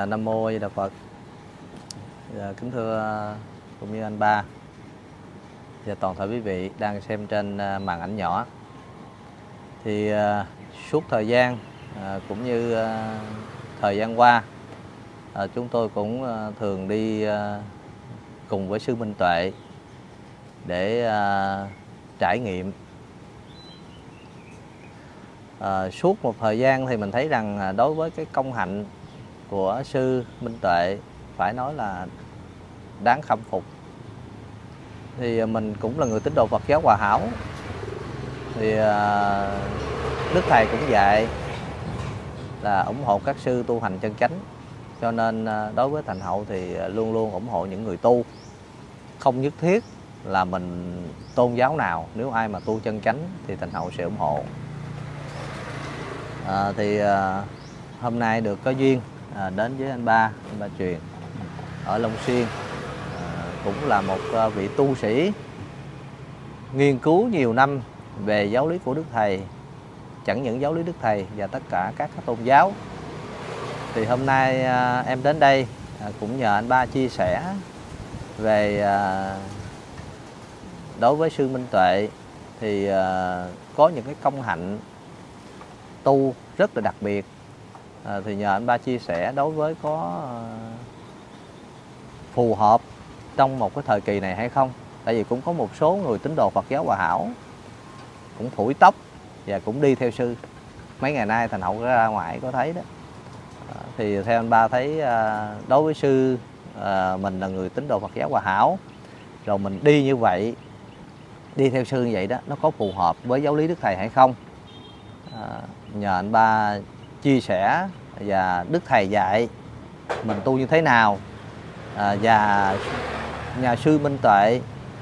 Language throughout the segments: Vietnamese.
Nam Mô A Di Đà Phật. Kính thưa cũng như anh Ba và toàn thể quý vị đang xem trên màn ảnh nhỏ. Thì suốt thời gian cũng như thời gian qua, chúng tôi cũng thường đi cùng với sư Minh Tuệ để trải nghiệm. Suốt một thời gian thì mình thấy rằng đối với cái công hạnh của sư Minh Tuệ phải nói là đáng khâm phục. Thì mình cũng là người tín đồ Phật giáo Hòa Hảo, thì Đức Thầy cũng dạy là ủng hộ các sư tu hành chân chánh. Cho nên đối với Thành Hậu thì luôn luôn ủng hộ những người tu. Không nhất thiết là mình tôn giáo nào, nếu ai mà tu chân chánh thì Thành Hậu sẽ ủng hộ. Hôm nay được có duyên đến với anh Ba Truyền ở Long Xuyên, cũng là một vị tu sĩ nghiên cứu nhiều năm về giáo lý của Đức Thầy, chẳng những giáo lý Đức Thầy và tất cả các tôn giáo. Thì hôm nay em đến đây cũng nhờ anh Ba chia sẻ về đối với sư Minh Tuệ thì có những cái công hạnh tu rất là đặc biệt. Thì nhờ anh Ba chia sẻ đối với có phù hợp trong một cái thời kỳ này hay không. Tại vì cũng có một số người tín đồ Phật giáo Hòa Hảo cũng phủi tóc và cũng đi theo sư. Mấy ngày nay Thành Hậu ra ngoài có thấy đó. Thì theo anh Ba thấy đối với sư mình là người tín đồ Phật giáo Hòa Hảo, rồi mình đi như vậy, đi theo sư như vậy đó, nó có phù hợp với giáo lý Đức Thầy hay không? Nhờ anh Ba chia sẻ và Đức Thầy dạy mình tu như thế nào, và nhà sư Minh Tuệ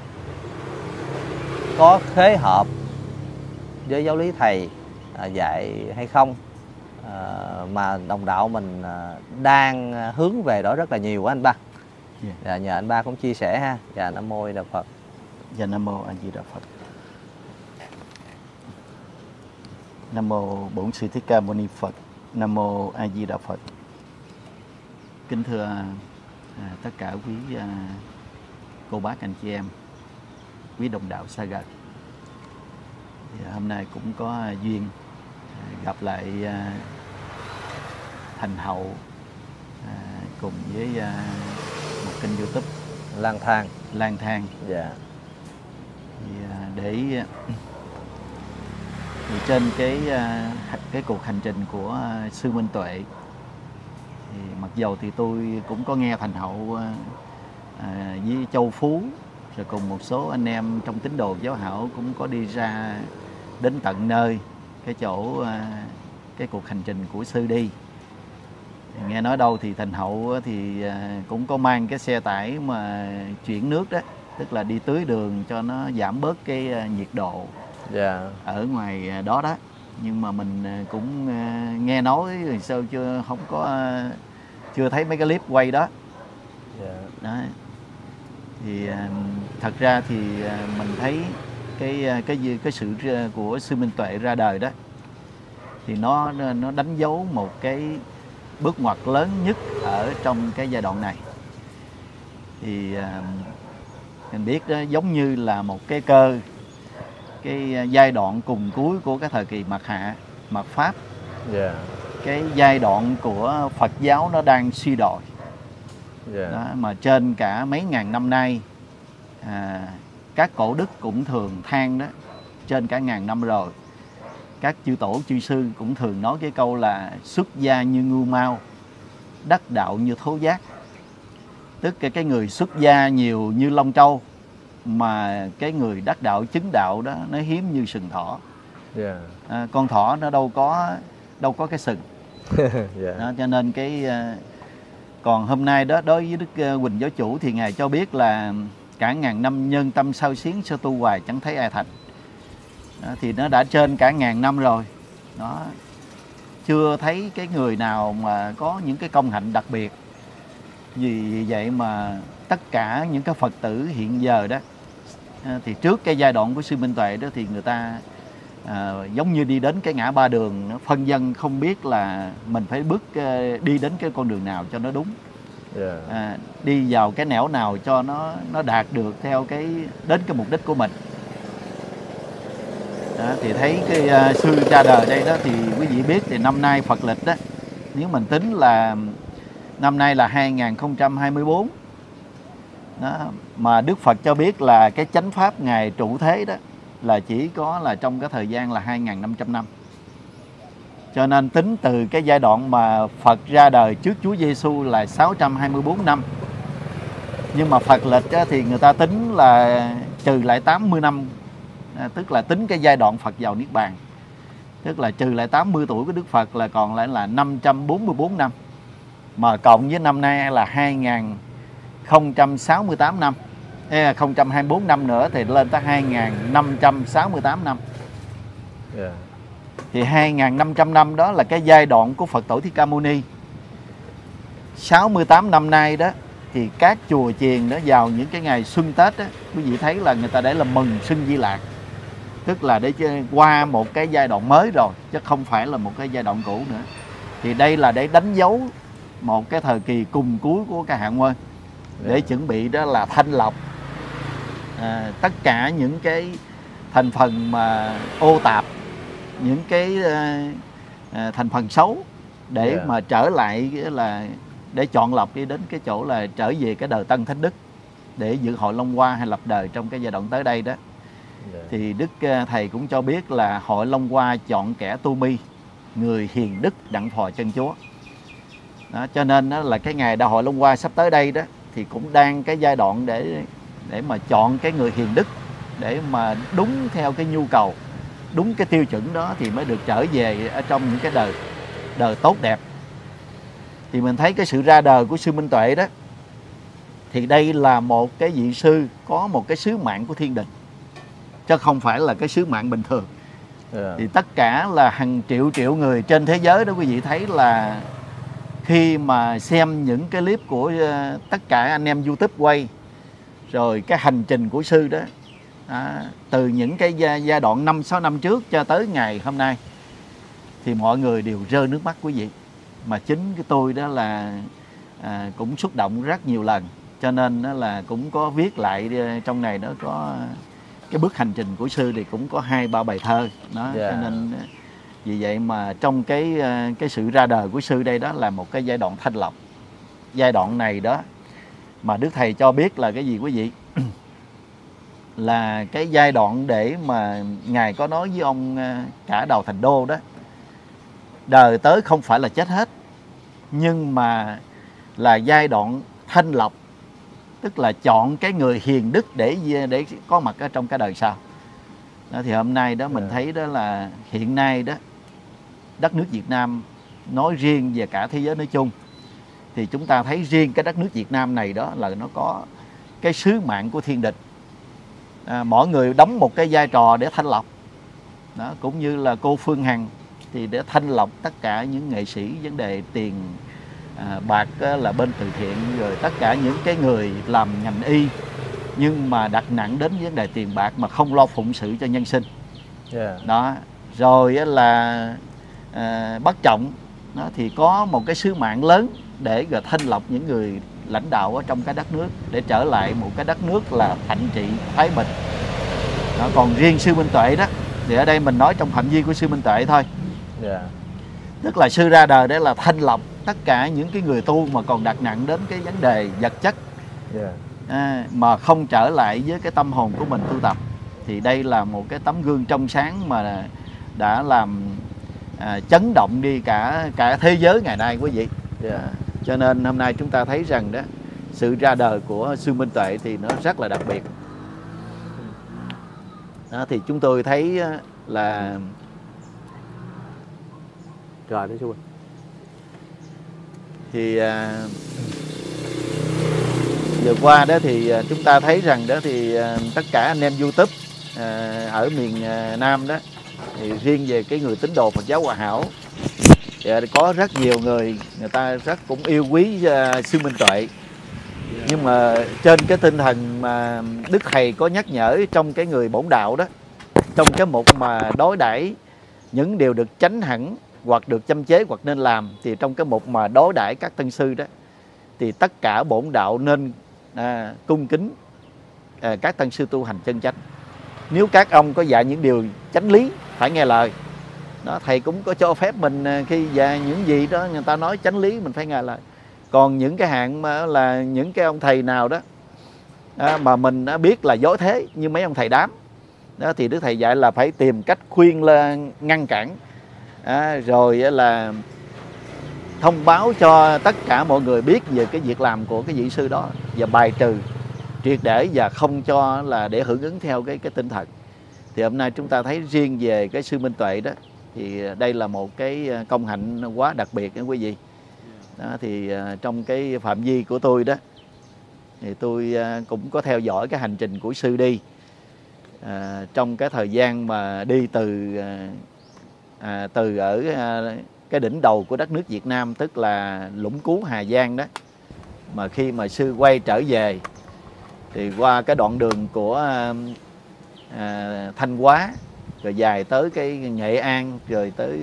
có khế hợp với giáo lý Thầy dạy hay không, mà đồng đạo mình đang hướng về đó rất là nhiều quá anh Ba. Dạ, nhờ anh Ba cũng chia sẻ ha. Dạ, Nam Mô A Di Đà Phật. Dạ, Nam Mô A Di Đà Phật. Nam Mô Bổn Sư Thích Ca Mâu Ni Phật. Nam Mô A Di Đà Phật. Kính thưa tất cả quý cô bác anh chị em, quý đồng đạo xa gần. Thì hôm nay cũng có duyên gặp lại Thành Hậu cùng với một kênh YouTube Lang Thang. Dạ. Thì trên cái cuộc hành trình của sư Minh Tuệ, thì mặc dầu thì tôi cũng có nghe Thành Hậu với Châu Phú rồi cùng một số anh em trong tín đồ giáo hảo cũng có đi ra đến tận nơi cái chỗ cái cuộc hành trình của sư đi. Thì nghe nói đâu thì Thành Hậu thì cũng có mang cái xe tải mà chuyển nước đó, tức là đi tưới đường cho nó giảm bớt cái nhiệt độ ở ngoài đó đó. Nhưng mà mình cũng nghe nói thì sao chưa thấy mấy cái clip quay đó. Đó. Thì thật ra thì mình thấy cái sự của sư Minh Tuệ ra đời đó thì nó đánh dấu một cái bước ngoặt lớn nhất ở trong cái giai đoạn này. Thì mình biết đó, giống như là một cái giai đoạn cùng cuối của cái thời kỳ mạt Pháp. Cái giai đoạn của Phật giáo nó đang suy đồi. Đó, mà trên cả mấy ngàn năm nay các cổ đức cũng thường than đó, trên cả ngàn năm rồi các chư tổ chư sư cũng thường nói cái câu là xuất gia như ngưu mao, đắc đạo như thố giác. Tức là cái người xuất gia nhiều như long trâu, mà cái người đắc đạo chứng đạo đó nó hiếm như sừng thỏ. Con thỏ nó đâu có cái sừng. Đó, cho nên còn hôm nay đó, đối với Đức Huỳnh Giáo Chủ thì Ngài cho biết là cả ngàn năm nhân tâm sao xuyến, sơ tu hoài chẳng thấy ai thành. Đó, thì nó đã trên cả ngàn năm rồi đó, chưa thấy cái người nào mà có những cái công hạnh đặc biệt. Vì vậy mà tất cả những cái Phật tử hiện giờ đó, thì trước cái giai đoạn của sư Minh Tuệ đó thì người ta giống như đi đến cái ngã ba đường, phân dân không biết là mình phải đi đến cái con đường nào cho nó đúng, đi vào cái nẻo nào cho nó đạt được theo đến cái mục đích của mình. Đó, thì thấy cái sư ra đời đây đó, thì quý vị biết thì năm nay Phật lịch đó, nếu mình tính là năm nay là 2024 đó, mà Đức Phật cho biết là cái chánh pháp Ngài trụ thế đó là chỉ có là trong cái thời gian là 2.500 năm. Cho nên tính từ cái giai đoạn mà Phật ra đời trước Chúa Giêsu là 624 năm. Nhưng mà Phật lịch á, thì người ta tính là trừ lại 80 năm, tức là tính cái giai đoạn Phật vào Niết Bàn. Tức là trừ lại 80 tuổi của Đức Phật là còn lại là 544 năm. Mà cộng với năm nay là 2068 năm, 024 năm nữa thì lên tới 2568 năm. Thì 2.500 năm đó là cái giai đoạn của Phật Tổ Thích Ca Mâu Ni. 68 năm nay đó thì các chùa chiền đó vào những cái ngày xuân Tết đó, quý vị thấy là người ta để là mừng xuân Di Lạc. Tức là để qua một cái giai đoạn mới rồi, chứ không phải là một cái giai đoạn cũ nữa. Thì đây là để đánh dấu một cái thời kỳ cùng cuối của cái Hạ Nguyên, để chuẩn bị đó là thanh lọc tất cả những cái thành phần mà ô tạp, những cái thành phần xấu, để mà trở lại là để chọn lọc đi đến cái chỗ là trở về cái đời Tân Thánh Đức, để dự hội Long Hoa hay lập đời trong cái giai đoạn tới đây đó. Thì Đức Thầy cũng cho biết là hội Long Hoa chọn kẻ tu mi, người hiền đức đặng thọ chân Chúa. Đó, cho nên đó là cái ngày đại hội Long Hoa sắp tới đây đó thì cũng đang cái giai đoạn để mà chọn cái người hiền đức, để mà đúng theo cái nhu cầu, đúng cái tiêu chuẩn đó thì mới được trở về ở trong những cái đời tốt đẹp. Thì mình thấy cái sự ra đời của sư Minh Tuệ đó, thì đây là một cái vị sư có một cái sứ mạng của thiên đình, chứ không phải là cái sứ mạng bình thường. Thì tất cả là hàng triệu người trên thế giới đó, quý vị thấy là khi mà xem những cái clip của tất cả anh em YouTube quay, rồi cái hành trình của sư đó, từ những cái giai đoạn 5-6 năm trước cho tới ngày hôm nay, thì mọi người đều rơi nước mắt quý vị. Mà chính cái tôi đó là cũng xúc động rất nhiều lần, cho nên đó là cũng có viết lại trong này đó, có cái bước hành trình của sư thì cũng có 2-3 bài thơ đó. Cho nên vì vậy mà trong cái sự ra đời của sư đây đó là một cái giai đoạn thanh lọc. Giai đoạn này đó mà Đức Thầy cho biết là cái gì quý vị? Là cái giai đoạn để mà Ngài có nói với ông Cả Đào Thành Đô đó, đời tới không phải là chết hết, nhưng mà là giai đoạn thanh lọc, tức là chọn cái người hiền đức để có mặt ở trong cái đời sau. Đó, thì hôm nay đó mình thấy đó là hiện nay đó đất nước Việt Nam nói riêng và cả thế giới nói chung, thì chúng ta thấy riêng cái đất nước Việt Nam này đó là nó có cái sứ mạng của thiên đình. Mỗi người đóng một cái vai trò để thanh lọc đó, cũng như là cô Phương Hằng thì để thanh lọc tất cả những nghệ sĩ vấn đề tiền bạc là bên từ thiện, rồi tất cả những cái người làm ngành y nhưng mà đặt nặng đến vấn đề tiền bạc mà không lo phụng sự cho nhân sinh. Đó, rồi là Bác Trọng đó, thì có một cái sứ mạng lớn để thanh lọc những người lãnh đạo ở trong cái đất nước, để trở lại một cái đất nước là thạnh trị thái bình. Đó, còn riêng sư Minh Tuệ đó thì ở đây mình nói trong phạm vi của sư Minh Tuệ thôi. Tức là sư ra đời để là thanh lọc tất cả những cái người tu mà còn đặt nặng đến cái vấn đề vật chất, mà không trở lại với cái tâm hồn của mình tu tập. Thì đây là một cái tấm gương trong sáng mà đã làm chấn động đi cả thế giới ngày nay quý vị. Cho nên hôm nay chúng ta thấy rằng đó, sự ra đời của sư Minh Tuệ thì nó rất là đặc biệt. Đó, thì chúng tôi thấy là rồi đấy chú ơi. Thì vừa qua đó thì chúng ta thấy rằng đó thì tất cả anh em YouTube ở miền Nam đó, thì riêng về cái người tín đồ Phật giáo Hòa Hảo thì có rất nhiều người ta rất cũng yêu quý sư Minh Tuệ. Nhưng mà trên cái tinh thần mà Đức Thầy có nhắc nhở trong cái người bổn đạo đó, trong cái mục mà đối đãi những điều được tránh hẳn hoặc được châm chế hoặc nên làm, thì trong cái mục mà đối đãi các tân sư đó thì tất cả bổn đạo nên cung kính các tân sư tu hành chân chánh. Nếu các ông có dạy những điều chánh lý phải nghe lời đó, thầy cũng có cho phép mình khi dạy những gì đó người ta nói chánh lý mình phải nghe lời. Còn những cái hạng mà là những cái ông thầy nào đó mà mình đã biết là dối thế như mấy ông thầy đám đó, thì Đức Thầy dạy là phải tìm cách khuyên lên, ngăn cản, rồi là thông báo cho tất cả mọi người biết về cái việc làm của cái vị sư đó và bài trừ triệt để và không cho là để hưởng ứng theo cái tinh thần. Thì hôm nay chúng ta thấy riêng về cái sư Minh Tuệ đó thì đây là một cái công hạnh quá đặc biệt đó quý vị. Đó, thì trong cái phạm vi của tôi đó thì tôi cũng có theo dõi cái hành trình của sư đi. Trong cái thời gian mà đi từ ở cái đỉnh đầu của đất nước Việt Nam, tức là Lũng Cú, Hà Giang đó, mà khi mà sư quay trở về thì qua cái đoạn đường của Thanh Hóa, rồi dài tới cái Nghệ An, rồi tới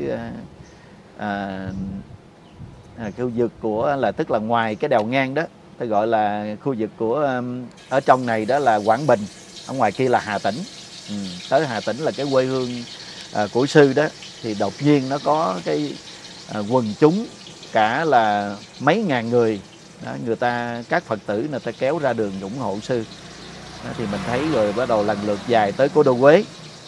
khu vực của là tức là ngoài cái đèo ngang đó, tôi gọi là khu vực của ở trong này đó là Quảng Bình, ở ngoài kia là Hà Tĩnh. Tới Hà Tĩnh là cái quê hương của sư đó, thì đột nhiên nó có cái quần chúng cả là mấy ngàn người đó, các Phật tử người ta kéo ra đường ủng hộ sư đó, thì mình thấy rồi bắt đầu lần lượt dài tới Cố Đô Huế.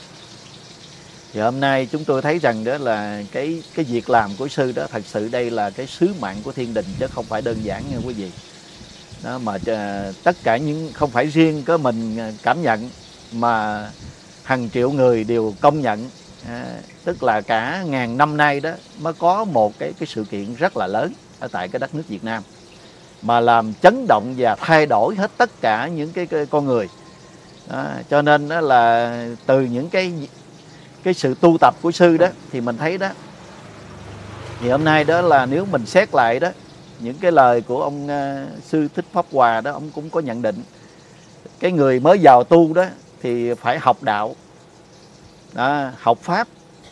Thì hôm nay chúng tôi thấy rằng đó là cái việc làm của sư đó, thật sự đây là cái sứ mạng của thiên đình chứ không phải đơn giản nha quý vị. Đó, mà tất cả những không phải riêng có mình cảm nhận mà hàng triệu người đều công nhận, tức là cả ngàn năm nay đó mới có một cái sự kiện rất là lớn ở tại cái đất nước Việt Nam mà làm chấn động và thay đổi hết tất cả những cái con người. Đó, cho nên đó là từ những cái sự tu tập của sư đó thì mình thấy đó, thì hôm nay đó là nếu mình xét lại đó những cái lời của ông sư Thích Pháp Hòa đó, ông cũng có nhận định cái người mới vào tu đó thì phải học đạo, học pháp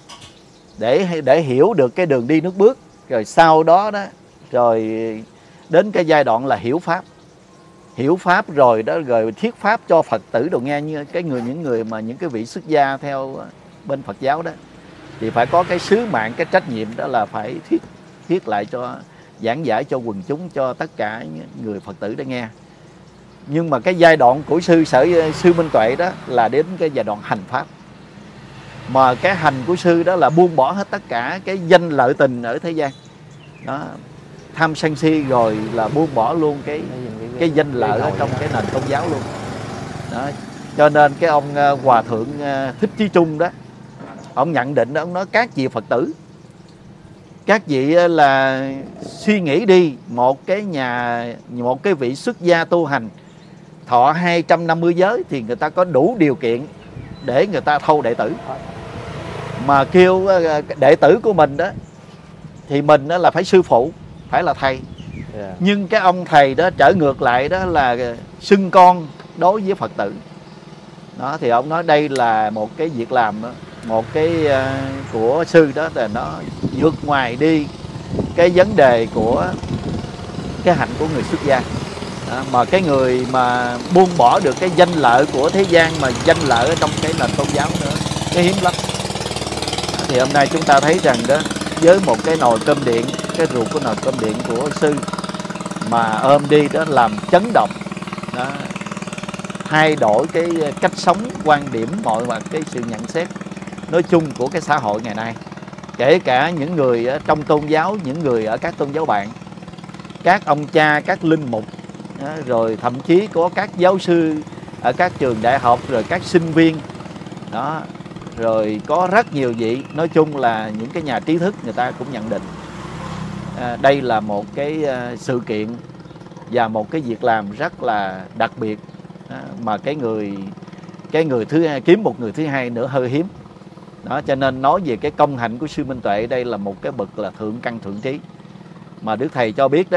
để hiểu được cái đường đi nước bước, rồi sau đó đó rồi đến cái giai đoạn là hiểu pháp rồi đó, rồi thuyết pháp cho Phật tử đồ nghe. Như những cái vị xuất gia theo bên Phật giáo đó thì phải có cái sứ mạng, cái trách nhiệm đó là phải thuyết lại cho giảng giải cho quần chúng, cho tất cả người Phật tử để nghe. Nhưng mà cái giai đoạn của sư Minh Tuệ đó là đến cái giai đoạn hành pháp, mà cái hành của sư đó là buông bỏ hết tất cả cái danh lợi tình ở thế gian đó, tham sân si, rồi là buông bỏ luôn cái danh lợi ở trong cái nền tôn giáo luôn đó. Cho nên cái ông Hòa Thượng Thích Chí Trung đó, ông nhận định đó, ông nói các vị Phật tử, các vị là suy nghĩ đi, một cái vị xuất gia tu hành thọ 250 giới thì người ta có đủ điều kiện để người ta thâu đệ tử. Mà kêu đệ tử của mình đó thì mình đó là phải sư phụ, phải là thầy. Nhưng cái ông thầy đó trở ngược lại đó là xưng con đối với Phật tử đó. Thì ông nói đây là một cái việc làm đó, một cái của sư đó là nó vượt ngoài đi cái vấn đề của cái hạnh của người xuất gia đó, mà cái người mà buông bỏ được cái danh lợi của thế gian mà danh lợi ở trong cái nền tôn giáo nữa, cái hiếm lắm. Thì hôm nay chúng ta thấy rằng đó, với một cái nồi cơm điện, cái ruột của nồi cơm điện của sư mà ôm đi đó làm chấn động đó, thay đổi cái cách sống, quan điểm, mọi mặt cái sự nhận xét nói chung của cái xã hội ngày nay, kể cả những người ở trong tôn giáo, những người ở các tôn giáo bạn, các ông cha, các linh mục đó, rồi thậm chí có các giáo sư ở các trường đại học, rồi các sinh viên đó, rồi có rất nhiều vị. Nói chung là những cái nhà trí thức người ta cũng nhận định đây là một cái sự kiện và một cái việc làm rất là đặc biệt mà cái người kiếm một người thứ hai nữa hơi hiếm đó. Cho nên nói về cái công hạnh của sư Minh Tuệ, đây là một cái bậc là thượng căn thượng trí mà Đức Thầy cho biết đó.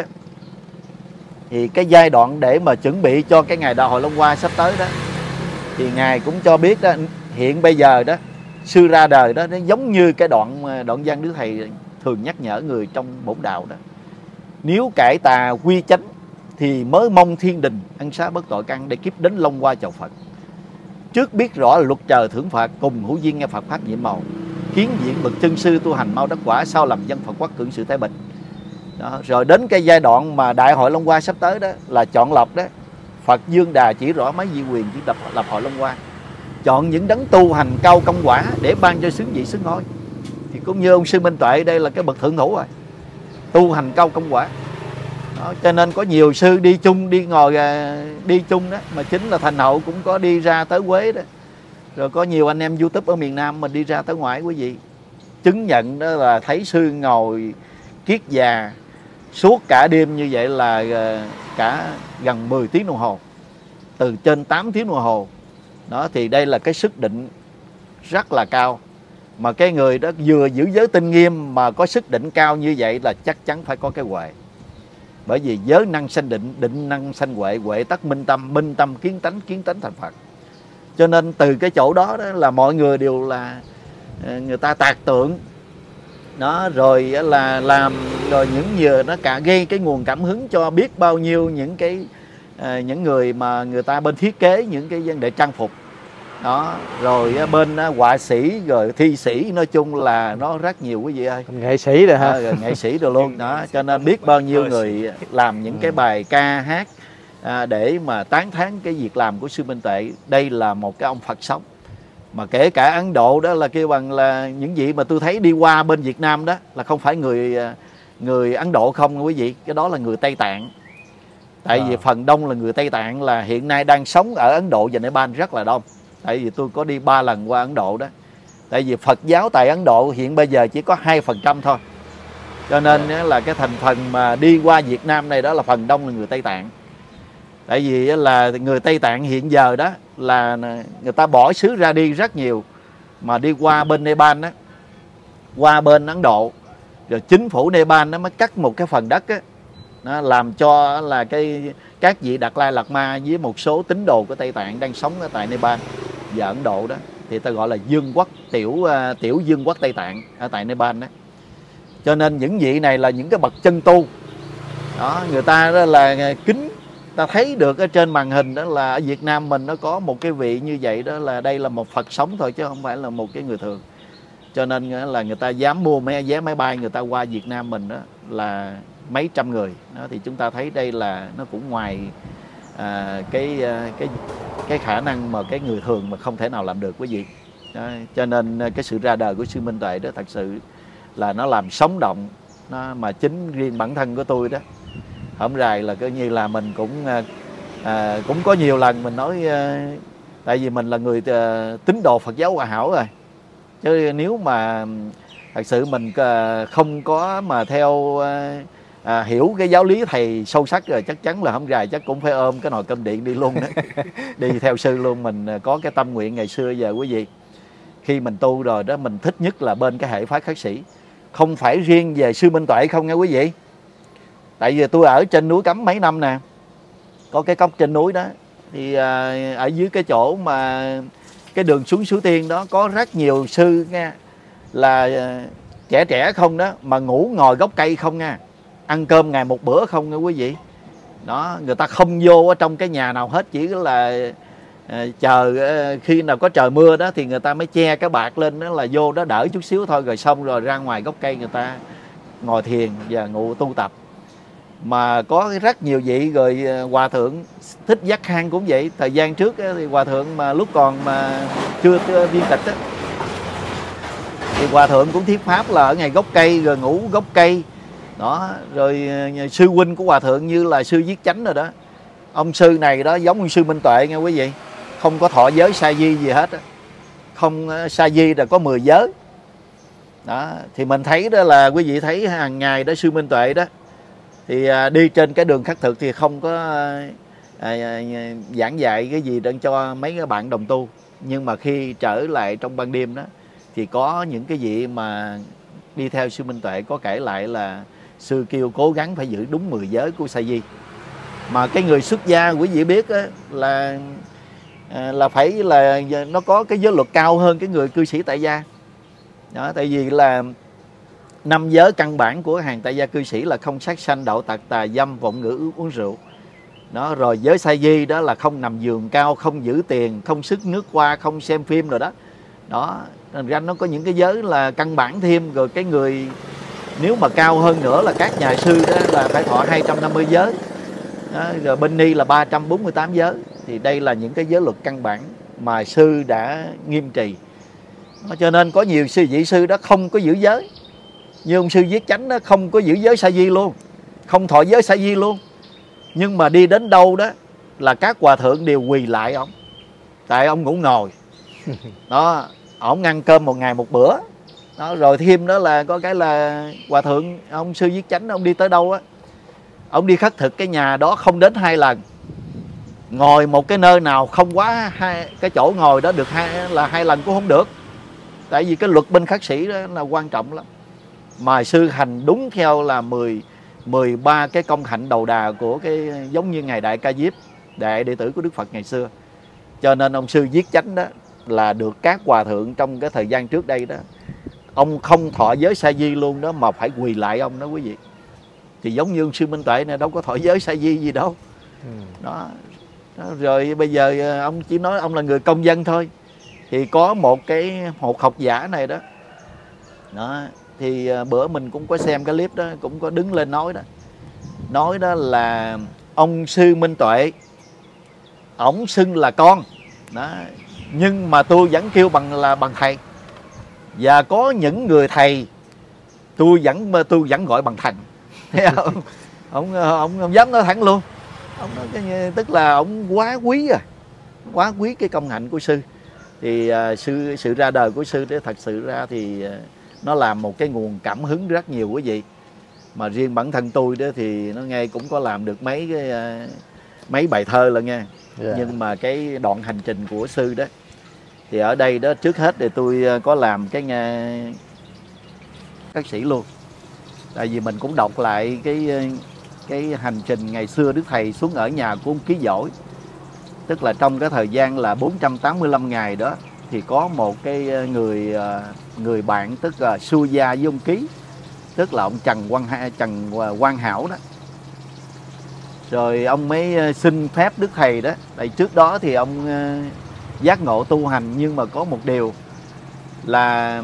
Thì cái giai đoạn để mà chuẩn bị cho cái ngày Đại hội Long Hoa sắp tới đó thì Ngài cũng cho biết đó, hiện bây giờ đó, sư ra đời đó, nó giống như cái đoạn văn Đức Thầy thường nhắc nhở người trong bổn đạo đó. Nếu cải tà quy chánh thì mới mong thiên đình, ăn xá bất tội căn để kiếp đến long qua chầu Phật. Trước biết rõ là luật trời thưởng phạt, cùng hữu duyên nghe Phật pháp nhiệm màu. Kiến diện bậc chân sư tu hành mau đắc quả, sau làm dân Phật quốc hưởng sự thái bình. Đó. Rồi đến cái giai đoạn mà đại hội Long Hoa sắp tới đó là chọn lọc đó. Phật Dương Đà chỉ rõ mấy vị quyền chỉ lập hội Long Hoa, chọn những đấng tu hành cao công quả để ban cho xứng vị xứng ngôi. Thì cũng như ông Sư Minh Tuệ đây là cái bậc thượng thủ rồi, tu hành cao công quả. Đó, cho nên có nhiều sư đi chung, đi chung đó, mà chính là thành hậu cũng có đi ra tới Quế đó. Rồi có nhiều anh em YouTube ở miền Nam mình đi ra tới ngoài, quý vị chứng nhận đó là thấy sư ngồi kiết già suốt cả đêm như vậy là cả gần 10 tiếng đồng hồ, từ trên 8 tiếng đồng hồ. Đó thì đây là cái sức định rất là cao. Mà cái người đó vừa giữ giới tinh nghiêm mà có sức định cao như vậy là chắc chắn phải có cái huệ. Bởi vì giới năng sanh định, định năng sanh huệ, huệ tắc minh tâm kiến tánh thành Phật. Cho nên từ cái chỗ đó, đó là mọi người đều là người ta tạc tượng đó, rồi là làm, rồi những giờ nó cả gây cái nguồn cảm hứng cho biết bao nhiêu những cái những người mà người ta bên thiết kế những cái vấn đề trang phục đó, rồi bên họa sĩ rồi thi sĩ, nói chung là nó rất nhiều quý vị ơi, nghệ sĩ rồi ha, rồi nghệ sĩ rồi luôn đó. Cho nên biết bao nhiêu người làm những cái bài ca hát để mà tán thán cái việc làm của Sư Minh Tuệ. Đây là một cái ông Phật sống. Mà kể cả Ấn Độ đó là kêu bằng là những vị mà tôi thấy đi qua bên Việt Nam đó là không phải người Ấn Độ không quý vị, cái đó là người Tây Tạng. Tại vì phần đông là người Tây Tạng là hiện nay đang sống ở Ấn Độ và Nepal rất là đông. Tại vì tôi có đi 3 lần qua Ấn Độ đó. Tại vì Phật giáo tại Ấn Độ hiện bây giờ chỉ có 2% thôi. Cho nên là cái thành phần mà đi qua Việt Nam này đó là phần đông là người Tây Tạng. Tại vì là người Tây Tạng hiện giờ đó là người ta bỏ xứ ra đi rất nhiều, mà đi qua bên Nepal đó, qua bên Ấn Độ, rồi chính phủ Nepal nó mới cắt một cái phần đất á, nó làm cho là các vị Đạt Lai Lạt Ma với một số tín đồ của Tây Tạng đang sống ở tại Nepal và Ấn Độ đó, thì ta gọi là dương quốc, tiểu dương quốc Tây Tạng ở tại Nepal đó. Cho nên những vị này là những cái bậc chân tu đó, người ta đó là kính. Ta thấy được ở trên màn hình đó là ở Việt Nam mình nó có một cái vị như vậy đó, là đây là một Phật sống thôi chứ không phải là một cái người thường. Cho nên là người ta dám mua vé máy bay người ta qua Việt Nam mình đó là mấy trăm người đó. Thì chúng ta thấy đây là nó cũng ngoài cái khả năng mà cái người thường mà không thể nào làm được quý vị đó. Cho nên cái sự ra đời của Sư Minh Tuệ đó thật sự là nó làm sống động nó, mà chính riêng bản thân của tôi đó, hổm rày là coi như là mình cũng có nhiều lần mình nói, tại vì mình là người tín đồ Phật giáo Hòa Hảo rồi, chứ nếu mà thật sự mình không có mà theo hiểu cái giáo lý thầy sâu sắc rồi, chắc chắn là hổm rày chắc cũng phải ôm cái nồi cơm điện đi luôn đó đi theo sư luôn. Mình có cái tâm nguyện ngày xưa giờ quý vị, khi mình tu rồi đó, mình thích nhất là bên cái hệ phái khất sĩ, không phải riêng về Sư Minh Tuệ không nghe quý vị. Tại vì tôi ở trên núi Cấm mấy năm nè, có cái cốc trên núi đó, thì ở dưới cái chỗ mà cái đường xuống Suối Tiên đó có rất nhiều sư nha, là trẻ không đó, mà ngủ ngồi gốc cây không nha, ăn cơm ngày một bữa không nha quý vị. Đó, người ta không vô ở trong cái nhà nào hết, chỉ là chờ khi nào có trời mưa đó thì người ta mới che cái bạt lên đó là vô đó đỡ chút xíu thôi, rồi xong rồi ra ngoài gốc cây người ta ngồi thiền và ngủ tu tập. Mà có rất nhiều vị, rồi Hòa Thượng Thích Giác Khang cũng vậy. Thời gian trước thì Hòa Thượng mà lúc còn mà chưa viên tịch á, thì Hòa Thượng cũng thuyết pháp là ở ngay gốc cây rồi ngủ gốc cây đó. Rồi sư huynh của Hòa Thượng như là sư Viết Chánh rồi đó, ông sư này đó giống như Sư Minh Tuệ nghe quý vị, không có thọ giới sa di gì hết á. Không sa di là có 10 giới đó. Thì mình thấy đó là quý vị thấy hàng ngày đó Sư Minh Tuệ đó thì đi trên cái đường khất thực thì không có giảng dạy cái gì để cho mấy cái bạn đồng tu. Nhưng mà khi trở lại trong ban đêm đó thì có những cái vị mà đi theo Sư Minh Tuệ có kể lại là sư kêu cố gắng phải giữ đúng 10 giới của sa di. Mà cái người xuất gia quý vị biết á, là là phải là nó có cái giới luật cao hơn cái người cư sĩ tại gia. Đó, tại vì là 5 giới căn bản của hàng tại gia cư sĩ là không sát sanh, đạo tặc, tà dâm, vọng ngữ, uống rượu. Đó, rồi giới sa di đó là không nằm giường cao, không giữ tiền, không sức nước hoa, không xem phim rồi đó. Đó, thành ra nó có những cái giới là căn bản thêm. Rồi cái người nếu mà cao hơn nữa là các nhà sư đó là phải thọ 250 giới. Đó, rồi bên ni là 348 giới. Thì đây là những cái giới luật căn bản mà sư đã nghiêm trì. Đó, cho nên có nhiều sư vị sư đó không có giữ giới. Như ông sư Viết Chánh đó không có giữ giới sa di luôn, không thọ giới sa di luôn. Nhưng mà đi đến đâu đó là các hòa thượng đều quỳ lại ông, tại ông ngủ ngồi. Đó, ông ăn cơm một ngày một bữa. Đó, rồi thêm đó là có cái là hòa thượng ông sư Viết Chánh ông đi tới đâu á, ông đi khất thực cái nhà đó không đến 2 lần. Ngồi một cái nơi nào không quá cái chỗ ngồi đó được 2 lần cũng không được. Tại vì cái luật bên khất sĩ đó là quan trọng lắm. Mà sư hành đúng theo là 13 cái công hạnh đầu đà của cái giống như ngài Đại Ca Diếp, đại đệ tử của Đức Phật ngày xưa. Cho nên ông sư Viết Chánh đó là được các hòa thượng trong cái thời gian trước đây đó, ông không thọ giới sa di luôn đó mà phải quỳ lại ông đó quý vị. Thì giống như ông sư Minh Tuệ này đâu có thọ giới sa di gì đâu. Đó. Rồi bây giờ ông chỉ nói ông là người công dân thôi. Thì có một cái một học giả này đó. Đó. Thì bữa mình cũng có xem cái clip đó, cũng có đứng lên nói đó. Nói đó là ông sư Minh Tuệ, ổng xưng là con đó, nhưng mà tôi vẫn kêu bằng thầy. Và có những người thầy tôi vẫn gọi bằng thần. Thấy không? Ông dám nói thẳng luôn. Ông nói tức là ông quá quý rồi, quá quý cái công hạnh của sư. Thì sự ra đời của sư đó thật sự ra thì nó làm một cái nguồn cảm hứng rất nhiều quý vị. Mà riêng bản thân tôi đó thì nó nghe cũng có làm được mấy bài thơ là nghe. Nhưng mà cái đoạn hành trình của sư đó thì ở đây đó trước hết thì tôi có làm cái các sĩ luôn. Tại vì mình cũng đọc lại cái hành trình ngày xưa Đức Thầy xuống ở nhà của ông Ký Giỏi. Tức là trong cái thời gian là 485 ngày đó thì có một cái người bạn tức là Su Gia với ông Ký, tức là ông Trần Quang Hảo đó. Rồi ông mới xin phép Đức Thầy đó. Tại trước đó thì ông giác ngộ tu hành, nhưng mà có một điều là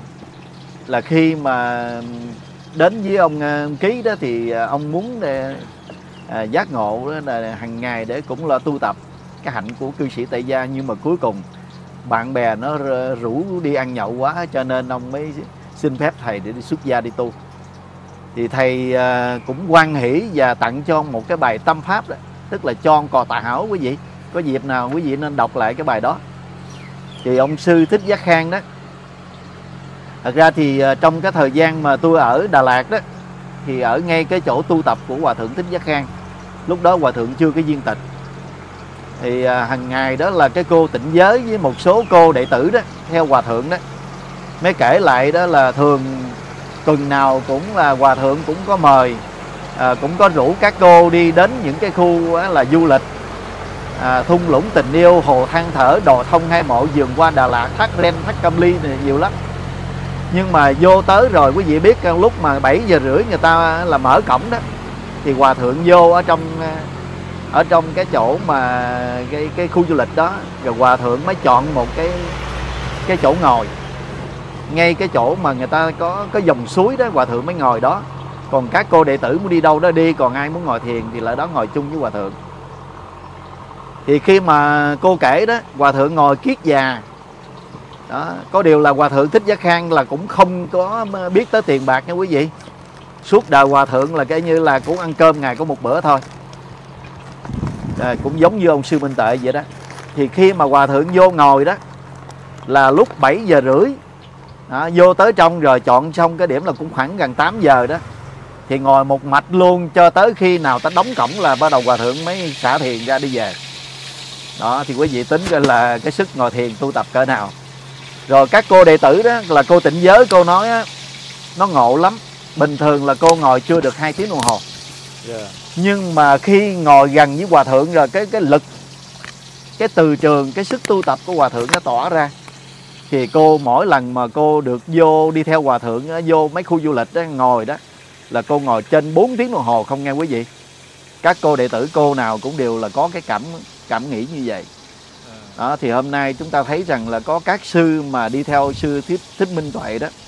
khi mà đến với ông Ký đó thì ông muốn giác ngộ đó là hàng ngày để cũng là tu tập cái hạnh của cư sĩ tại gia. Nhưng mà cuối cùng bạn bè nó rủ đi ăn nhậu quá, cho nên ông mới xin phép thầy để đi xuất gia đi tu. Thì thầy cũng hoan hỷ và tặng cho ông một cái bài tâm pháp đó, tức là Chon Cò Tà Hảo quý vị. Có dịp nào quý vị nên đọc lại cái bài đó. Thì ông sư Thích Giác Khang đó, thật ra thì trong cái thời gian mà tôi ở Đà Lạt đó, thì ở ngay cái chỗ tu tập của Hòa Thượng Thích Giác Khang. Lúc đó Hòa Thượng chưa cái viên tịch. Thì hàng ngày đó là cái cô Tịnh Giới với một số cô đệ tử đó theo Hòa Thượng đó mới kể lại đó là thường tuần nào cũng là Hòa Thượng cũng có mời, cũng có rủ các cô đi đến những cái khu là du lịch, thung lũng tình yêu, hồ Than Thở, Đò Thông, Hai Mộ, vườn hoa Đà Lạt, Thác Ren, Thác Cam Ly này nhiều lắm. Nhưng mà vô tới rồi quý vị biết lúc mà 7 giờ rưỡi người ta là mở cổng đó, thì Hòa Thượng vô ở trong cái chỗ mà cái khu du lịch đó, rồi Hòa Thượng mới chọn một cái chỗ ngồi ngay cái chỗ mà người ta có dòng suối đó, Hòa Thượng mới ngồi đó. Còn các cô đệ tử muốn đi đâu đó đi, còn ai muốn ngồi thiền thì lại đó ngồi chung với Hòa Thượng. Thì khi mà cô kể đó, Hòa Thượng ngồi kiết già đó. Có điều là Hòa Thượng Thích Giác Khang là cũng không có biết tới tiền bạc nha quý vị. Suốt đời Hòa Thượng là cái như là cũng ăn cơm ngày có một bữa thôi. Cũng giống như ông sư Minh Tuệ vậy đó. Thì khi mà Hòa Thượng vô ngồi đó là lúc 7 giờ rưỡi đó, vô tới trong rồi chọn xong cái điểm là cũng khoảng gần 8 giờ đó. Thì ngồi một mạch luôn cho tới khi nào ta đóng cổng là bắt đầu Hòa Thượng mới xả thiền ra đi về. Đó thì quý vị tính coi là cái sức ngồi thiền tu tập cỡ nào. Rồi các cô đệ tử đó là cô Tịnh Giới, cô nói á, nó ngộ lắm. Bình thường là cô ngồi chưa được 2 tiếng đồng hồ. Nhưng mà khi ngồi gần với Hòa Thượng rồi cái lực cái từ trường, cái sức tu tập của hòa thượng nó tỏa ra. Thì cô mỗi lần mà cô được vô đi theo hòa thượng vô mấy khu du lịch đó, ngồi đó là cô ngồi trên 4 tiếng đồng hồ không nghe quý vị. Các cô đệ tử cô nào cũng đều là có cái cảm nghĩ như vậy. Đó, thì hôm nay chúng ta thấy rằng là có các sư mà đi theo sư Thích Minh Tuệ đó,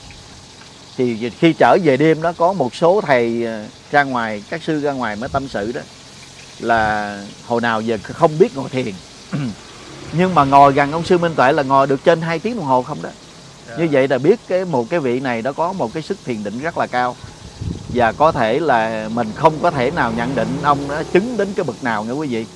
thì khi trở về đêm đó có một số thầy ra ngoài, các sư ra ngoài mới tâm sự đó, là hồi nào giờ không biết ngồi thiền nhưng mà ngồi gần ông sư Minh Tuệ là ngồi được trên 2 tiếng đồng hồ không đó. Như vậy là biết một cái vị này đó có một cái sức thiền định rất là cao. Và có thể là mình không có thể nào nhận định ông đó chứng đến cái bậc nào nha quý vị.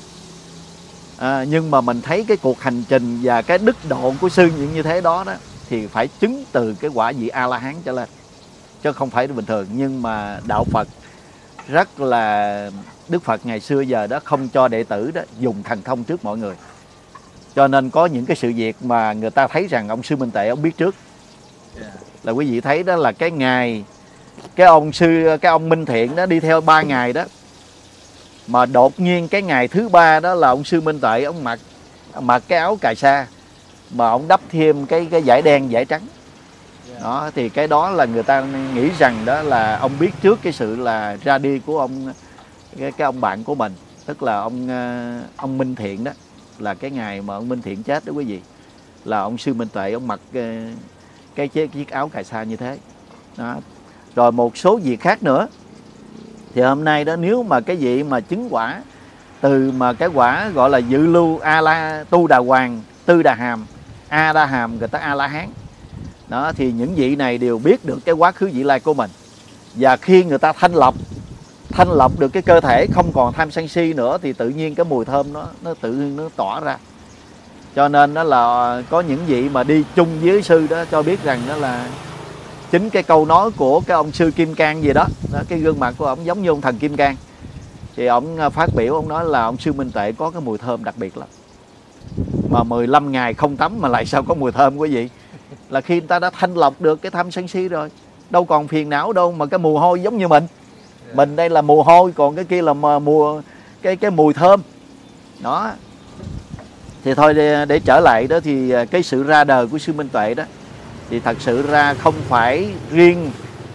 Nhưng mà mình thấy cái cuộc hành trình và cái đức độ của sư những như thế đó thì phải chứng từ cái quả vị A-la-hán trở lên, chứ không phải bình thường. Nhưng mà đạo Phật rất là, Đức Phật ngày xưa giờ đó không cho đệ tử đó dùng thần thông trước mọi người. Cho nên có những cái sự việc mà người ta thấy rằng ông sư Minh Tuệ ông biết trước. Là quý vị thấy đó là cái ngày cái ông Minh Thiện đó đi theo 3 ngày đó, mà đột nhiên cái ngày thứ 3 đó là ông sư Minh Tuệ ông mặc cái áo cà sa mà ông đắp thêm cái vải đen vải trắng. Đó thì cái đó là người ta nghĩ rằng đó là ông biết trước cái sự là ra đi của ông, cái ông bạn của mình, tức là ông Minh Thiện đó, là cái ngày mà ông Minh Thiện chết đó quý vị, là ông sư Minh Tuệ ông mặc cái chiếc áo cà sa như thế đó. Rồi một số việc khác nữa. Thì hôm nay đó, nếu mà cái vị mà chứng quả từ mà cái quả gọi là dự lưu tu đà hoàng, tư đà hàm, a đà hàm, người ta a la hán đó, thì những vị này đều biết được cái quá khứ vị lai của mình. Và khi người ta thanh lọc được cái cơ thể không còn tham sân si nữa, thì tự nhiên cái mùi thơm nó tỏa ra. Cho nên đó là có những vị mà đi chung với sư đó cho biết rằng đó là chính cái câu nói của cái ông sư Kim Cang gì đó, cái gương mặt của ông giống như ông thần Kim Cang. Thì ông phát biểu, ông nói là ông sư Minh Tuệ có cái mùi thơm đặc biệt lắm. Mà 15 ngày không tắm mà lại sao có mùi thơm quý vị? Là khi người ta đã thanh lọc được cái tham sân si rồi, đâu còn phiền não đâu mà cái mùi hôi giống như mình. Mình đây là mùi hôi, còn cái kia là cái mùi thơm. Đó. Thì thôi để trở lại đó, thì cái sự ra đời của sư Minh Tuệ đó thì thật sự ra không phải riêng,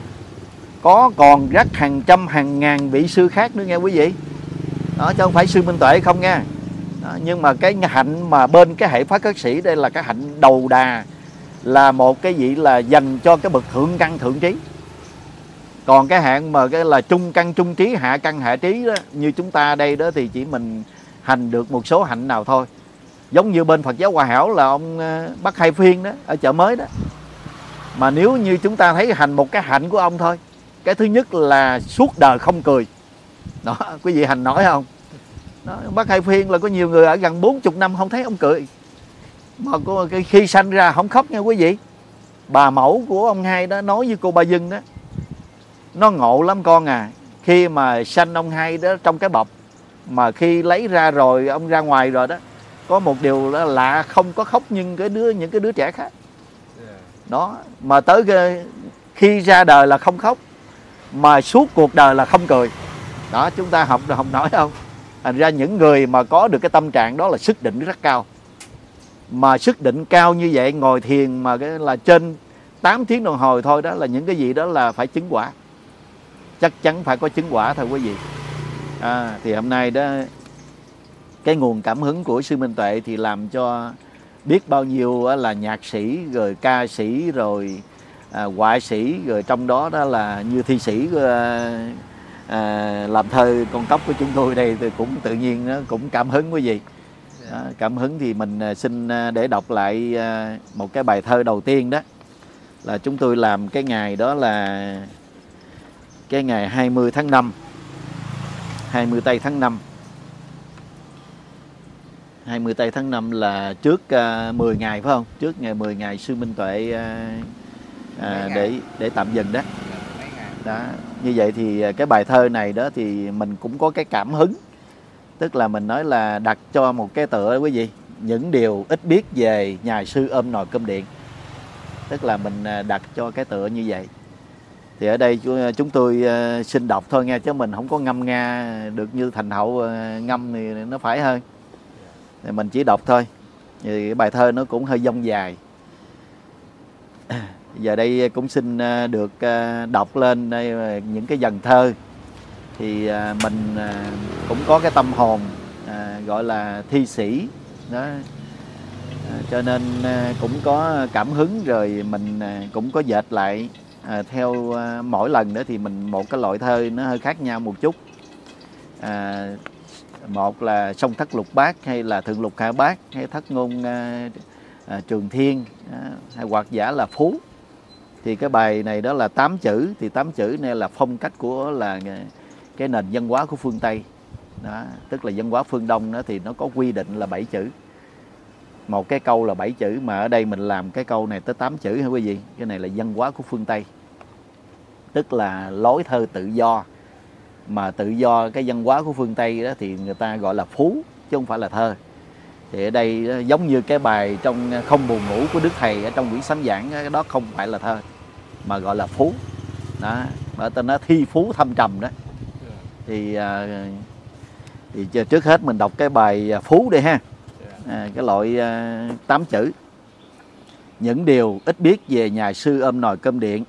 có còn rất hàng trăm hàng ngàn vị sư khác nữa nghe quý vị. Đó, chứ không phải sư Minh Tuệ không nha. Đó, nhưng mà cái hạnh mà bên cái hệ Pháp Cất Sĩ đây là cái hạnh đầu đà, là một cái vị là dành cho cái bậc thượng căn thượng trí. Còn cái hạng mà cái là trung căn trung trí, hạ căn hạ trí đó, như chúng ta đây đó thì chỉ mình hành được một số hạnh nào thôi. Giống như bên Phật giáo Hòa Hảo là ông Bắc Hai Phiên đó, ở chợ mới đó. Mà nếu như chúng ta thấy hành một cái hạnh của ông thôi, cái thứ nhất là suốt đời không cười. Đó, quý vị hành nổi không? Đó, Bắc Hai Phiên là có nhiều người ở gần 40 năm không thấy ông cười. Mà khi sanh ra không khóc nha quý vị. Bà mẫu của ông Hai đó nói với cô Ba Dưng đó, nó ngộ lắm con à. Khi mà sanh ông Hai đó trong cái bọc, mà khi lấy ra rồi ông ra ngoài rồi đó, có một điều là lạ, không có khóc nhưng những cái đứa trẻ khác. Đó, mà tới khi ra đời là không khóc, mà suốt cuộc đời là không cười. Đó, chúng ta học nổi không? Thành ra những người mà có được cái tâm trạng đó là sức định rất cao. Mà sức định cao như vậy, ngồi thiền mà cái là trên 8 tiếng đồng hồ thôi đó, là những cái gì đó là phải chứng quả. Chắc chắn phải có chứng quả thôi quý vị. Thì hôm nay đó, cái nguồn cảm hứng của sư Minh Tuệ thì làm cho biết bao nhiêu là nhạc sĩ, rồi ca sĩ, rồi họa sĩ, rồi trong đó đó là như thi sĩ làm thơ con cóc của chúng tôi đây thì cũng tự nhiên nó cũng cảm hứng quý vị. Cảm hứng thì mình xin để đọc lại một cái bài thơ đầu tiên đó, là chúng tôi làm cái ngày đó là cái ngày 20 tháng 5, 20 tây tháng 5. 20 tây tháng 5 là trước 10 ngày phải không? Trước ngày 10 ngày sư Minh Tuệ để tạm dừng đó. Đó. Như vậy thì cái bài thơ này đó thì mình cũng có cái cảm hứng. Tức là mình nói là đặt cho một cái tựa quý vị, những điều ít biết về nhà sư ôm nồi cơm điện. Tức là mình đặt cho cái tựa như vậy. Thì ở đây chúng tôi xin đọc thôi nghe, chứ mình không có ngâm nga được như thành hậu ngâm thì nó phải hơn. thì mình chỉ đọc thôi. Thì bài thơ nó cũng hơi dông dài. Giờ đây cũng xin được đọc lên đây những cái dần thơ. Thì mình cũng có cái tâm hồn gọi là thi sĩ đó, cho nên cũng có cảm hứng, rồi mình cũng có dệt lại theo mỗi lần nữa thì mình một cái loại thơ nó hơi khác nhau một chút. Một là song thất lục bát, hay là thượng lục hạ bát, hay thất ngôn trường thiên, hay hoặc giả là phú. Thì cái bài này đó là 8 chữ, thì 8 chữ này là phong cách của là cái nền văn hóa của phương Tây đó, tức là văn hóa phương Đông đó thì nó có quy định là 7 chữ. Một cái câu là 7 chữ, mà ở đây mình làm cái câu này tới 8 chữ hả quý vị? Cái này là văn hóa của phương Tây, tức là lối thơ tự do. Mà tự do cái văn hóa của phương Tây đó thì người ta gọi là phú, chứ không phải là thơ. Thì ở đây giống như cái bài trong Không buồn ngủ của Đức Thầy ở trong quyển sám giảng, cái đó không phải là thơ mà gọi là phú đó, bởi tên nó thi phú thâm trầm đó. Thì trước hết mình đọc cái bài phú đi ha. Cái loại 8 chữ. Những điều ít biết về nhà sư ôm nồi cơm điện.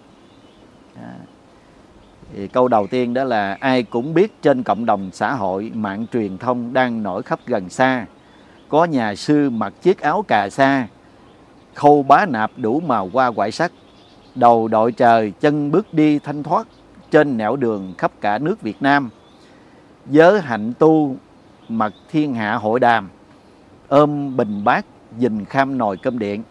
Thì câu đầu tiên đó là: ai cũng biết trên cộng đồng xã hội, mạng truyền thông đang nổi khắp gần xa, có nhà sư mặc chiếc áo cà sa, khâu bá nạp đủ màu hoa quải sắc, đầu đội trời chân bước đi thanh thoát trên nẻo đường khắp cả nước Việt Nam. Giới hạnh tu mặc thiên hạ hội đàm, ôm bình bát dình kham nồi cơm điện.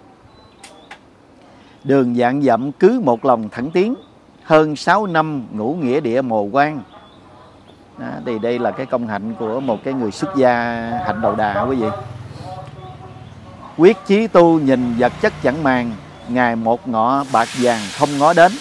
Đường vạn dặm cứ một lòng thẳng tiến, hơn 6 năm ngủ nghĩa địa mồ quan. Thì đây là cái công hạnh của một cái người xuất gia hạnh đầu đà quý vị. Quyết chí tu nhìn vật chất chẳng màng, ngày một ngọ bạc vàng không ngó đến.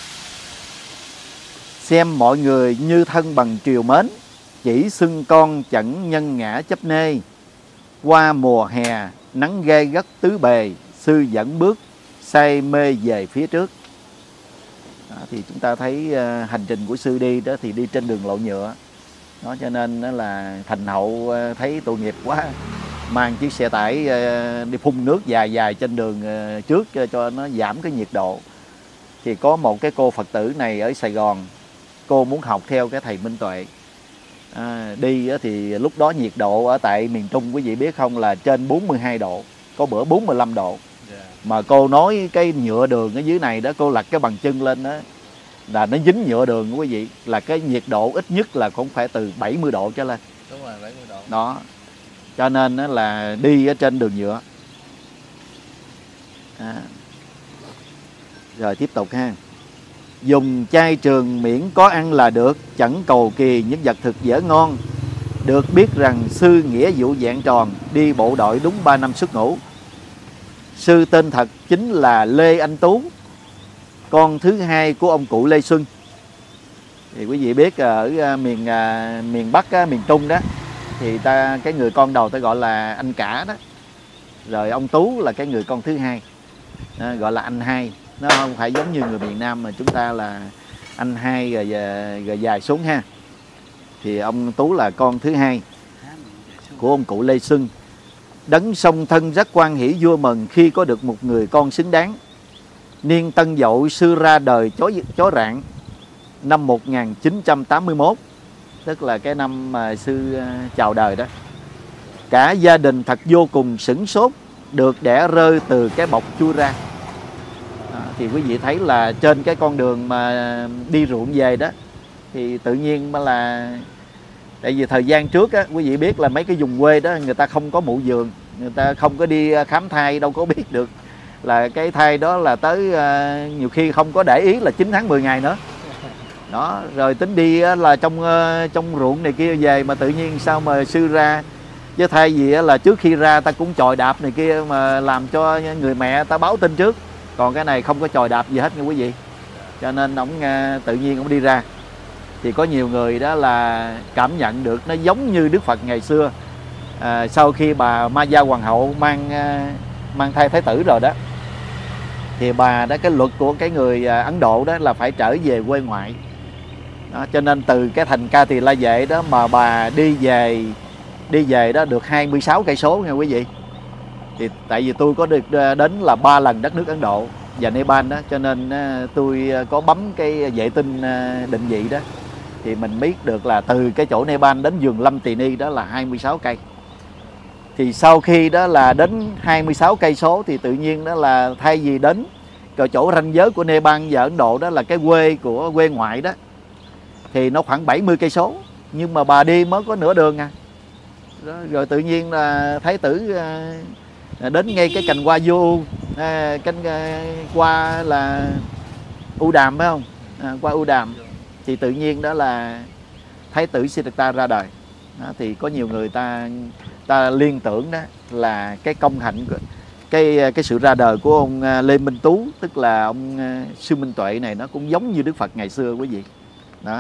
Xem mọi người như thân bằng triều mến, chỉ xưng con chẳng nhân ngã chấp nê. Qua mùa hè nắng gai gắt tứ bề, sư dẫn bước say mê về phía trước. Đó, thì chúng ta thấy hành trình của sư đi đó thì đi trên đường lộ nhựa đó, cho nên đó là thành hậu thấy tội nghiệp quá, mang chiếc xe tải đi phun nước dài dài trên đường trước cho nó giảm cái nhiệt độ. Thì có một cái cô Phật tử này ở Sài Gòn, cô muốn học theo cái thầy Minh Tuệ. Đi thì lúc đó nhiệt độ ở tại miền Trung quý vị biết không, là trên 42 độ, có bữa 45 độ. Mà cô nói cái nhựa đường ở dưới này đó, cô lật cái bằng chân lên đó là nó dính nhựa đường quý vị, là cái nhiệt độ ít nhất là cũng phải từ 70 độ trở lên. Đúng rồi, 70 độ. Đó. Cho nên là đi ở trên đường nhựa. Rồi tiếp tục ha. Dùng chay trường miễn có ăn là được, chẳng cầu kỳ những vật thực dở ngon. Được biết rằng sư nghĩa vụ vẹn tròn, đi bộ đội đúng 3 năm xuất ngũ. Sư tên thật chính là Lê Anh Tú, con thứ hai của ông cụ Lê Xuân. Thì quý vị biết ở miền Bắc miền Trung đó thì cái người con đầu ta gọi là anh cả đó. Rồi ông Tú là cái người con thứ hai, gọi là anh hai. Nó không phải giống như người miền Nam mà chúng ta là anh hai rồi dài xuống ha. Thì ông Tú là con thứ hai của ông cụ Lê Xuân. Đấng song thân rất quan hỷ vui mừng khi có được một người con xứng đáng. Niên Tân Dậu sư ra đời chó rạng năm 1981, tức là cái năm mà sư chào đời đó. Cả gia đình thật vô cùng sửng sốt, được đẻ rơi từ cái bọc chui ra. Thì quý vị thấy là trên cái con đường mà đi ruộng về đó thì tự nhiên mà là, tại vì thời gian trước á, quý vị biết là mấy cái vùng quê đó người ta không có mụ giường, người ta không có đi khám thai, đâu có biết được là cái thai đó là tới nhiều khi không có để ý là 9 tháng 10 ngày nữa. Đó, rồi tính đi là trong ruộng này kia về mà tự nhiên sao mà sư ra, chứ thay vì là trước khi ra ta cũng chòi đạp này kia mà làm cho người mẹ ta báo tin trước. Còn cái này không có chòi đạp gì hết nha quý vị. Cho nên ổng tự nhiên ổng đi ra. Thì có nhiều người đó là cảm nhận được nó giống như Đức Phật ngày xưa. Sau khi bà Ma Gia Hoàng hậu mang thai thái tử rồi đó, thì bà đó, cái luật của cái người Ấn Độ đó là phải trở về quê ngoại đó, cho nên từ cái thành Ca Tỳ La Vệ đó mà bà đi về đi về đó được 26 cây số nha quý vị. Thì tại vì tôi có được đến là 3 lần đất nước Ấn Độ và Nepal đó, cho nên tôi có bấm cái vệ tinh định vị đó, thì mình biết được là từ cái chỗ Nepal đến vườn Lâm Tỳ Ni đó là 26 cây. Thì sau khi đó là đến 26 cây số thì tự nhiên đó là thay vì đến chỗ ranh giới của Nepal và Ấn Độ đó là cái quê ngoại đó, thì nó khoảng 70 cây số, nhưng mà bà đi mới có nửa đường à. Rồi tự nhiên là Thái tử đến ngay cái cành hoa vô qua là U Đàm phải không? Qua U Đàm thì tự nhiên đó là Thái tử Siddhartha ra đời. Đó, thì có nhiều người ta liên tưởng đó là cái công hạnh, cái sự ra đời của ông Lê Minh Tú, tức là ông Sư Minh Tuệ này, nó cũng giống như Đức Phật ngày xưa quý vị. Đó.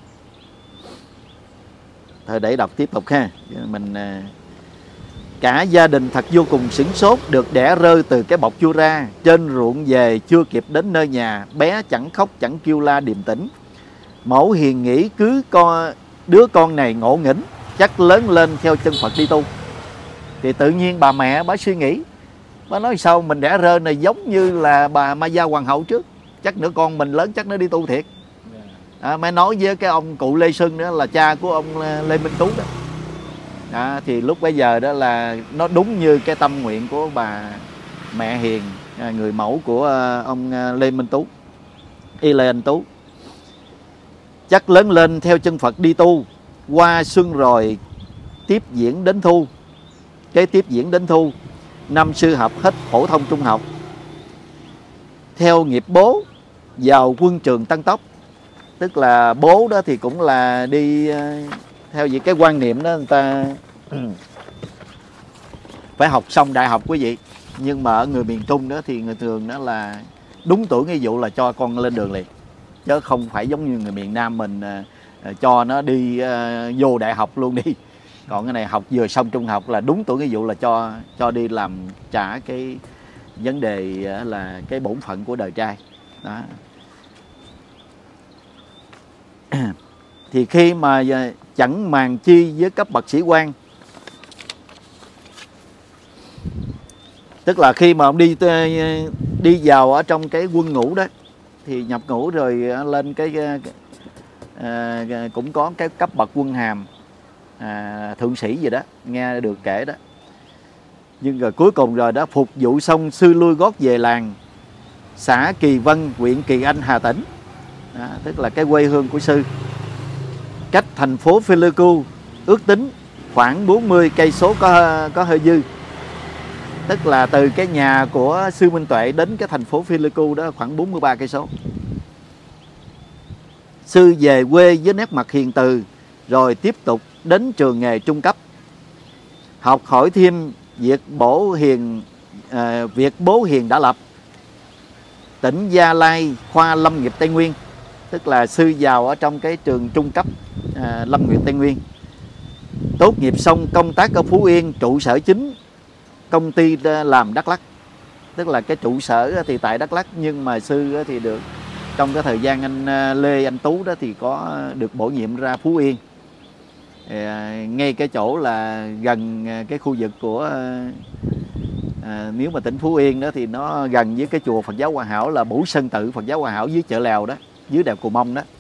Thôi để đọc tiếp tục ha. Mình cả gia đình thật vô cùng sửng sốt, được đẻ rơi từ cái bọc chua ra. Trên ruộng về chưa kịp đến nơi nhà, bé chẳng khóc chẳng kêu la, điềm tĩnh. Mẫu hiền nghĩ cứ đứa con này ngộ nghĩnh, chắc lớn lên theo chân Phật đi tu. Thì tự nhiên bà mẹ bà suy nghĩ, bà nói sao mình đẻ rơi này giống như là bà Ma Gia Hoàng hậu trước, chắc nữa con mình lớn chắc nó đi tu thiệt. Mới nói với cái ông cụ Lê Xuân đó là cha của ông Lê Minh Tú đó. Thì lúc bấy giờ đó là nó đúng như cái tâm nguyện của bà mẹ hiền, người mẫu của ông Lê Minh Tú, Lê Anh Tú. Chắc lớn lên theo chân Phật đi tu, qua xuân rồi tiếp diễn đến thu. Cái tiếp diễn đến thu, năm sư học hết phổ thông trung học, theo nghiệp bố vào quân trường tăng tốc. Tức là bố đó thì cũng là đi theo vậy cái quan niệm đó, người ta phải học xong đại học quý vị. Nhưng mà ở người miền Trung đó thì người thường đó là đúng tuổi nghĩa vụ là cho con lên đường liền, chứ không phải giống như người miền Nam mình cho nó đi vô đại học luôn đi. Còn cái này học vừa xong trung học là đúng tuổi nghĩa vụ là cho đi làm trả cái vấn đề là cái bổn phận của đời trai đó. Thì khi mà chẳng màng chi với cấp bậc sĩ quan, tức là khi mà ông đi vào ở trong cái quân ngũ đó, thì nhập ngũ rồi lên cái cũng có cái cấp bậc quân hàm thượng sĩ gì đó, nghe được kể đó. Nhưng rồi cuối cùng rồi đó, phục vụ xong sư lui gót về làng xã Kỳ Vân, huyện Kỳ Anh, Hà Tĩnh đó, tức là cái quê hương của sư, cách thành phố Pleiku ước tính khoảng 40 cây số có hơi dư. Tức là từ cái nhà của sư Minh Tuệ đến cái thành phố Pleiku đó khoảng 43 cây số. Sư về quê với nét mặt hiền từ, rồi tiếp tục đến trường nghề trung cấp, học hỏi thêm việc bố hiền đã lập, tỉnh Gia Lai, khoa Lâm nghiệp Tây Nguyên. Tức là sư vào ở trong cái trường trung cấp Lâm nghiệp Tây Nguyên. Tốt nghiệp xong công tác ở Phú Yên, trụ sở chính công ty làm Đắk Lắk. Tức là cái trụ sở thì tại Đắk Lắk, nhưng mà sư thì được trong cái thời gian anh Lê Anh Tú đó thì có được bổ nhiệm ra Phú Yên, ngay cái chỗ là gần cái khu vực của nếu mà tỉnh Phú Yên đó thì nó gần với cái chùa Phật giáo Hòa Hảo là Bửu Sơn Tự Phật giáo Hòa Hảo dưới chợ Lèo đó, dưới đèo Cù Mông đó.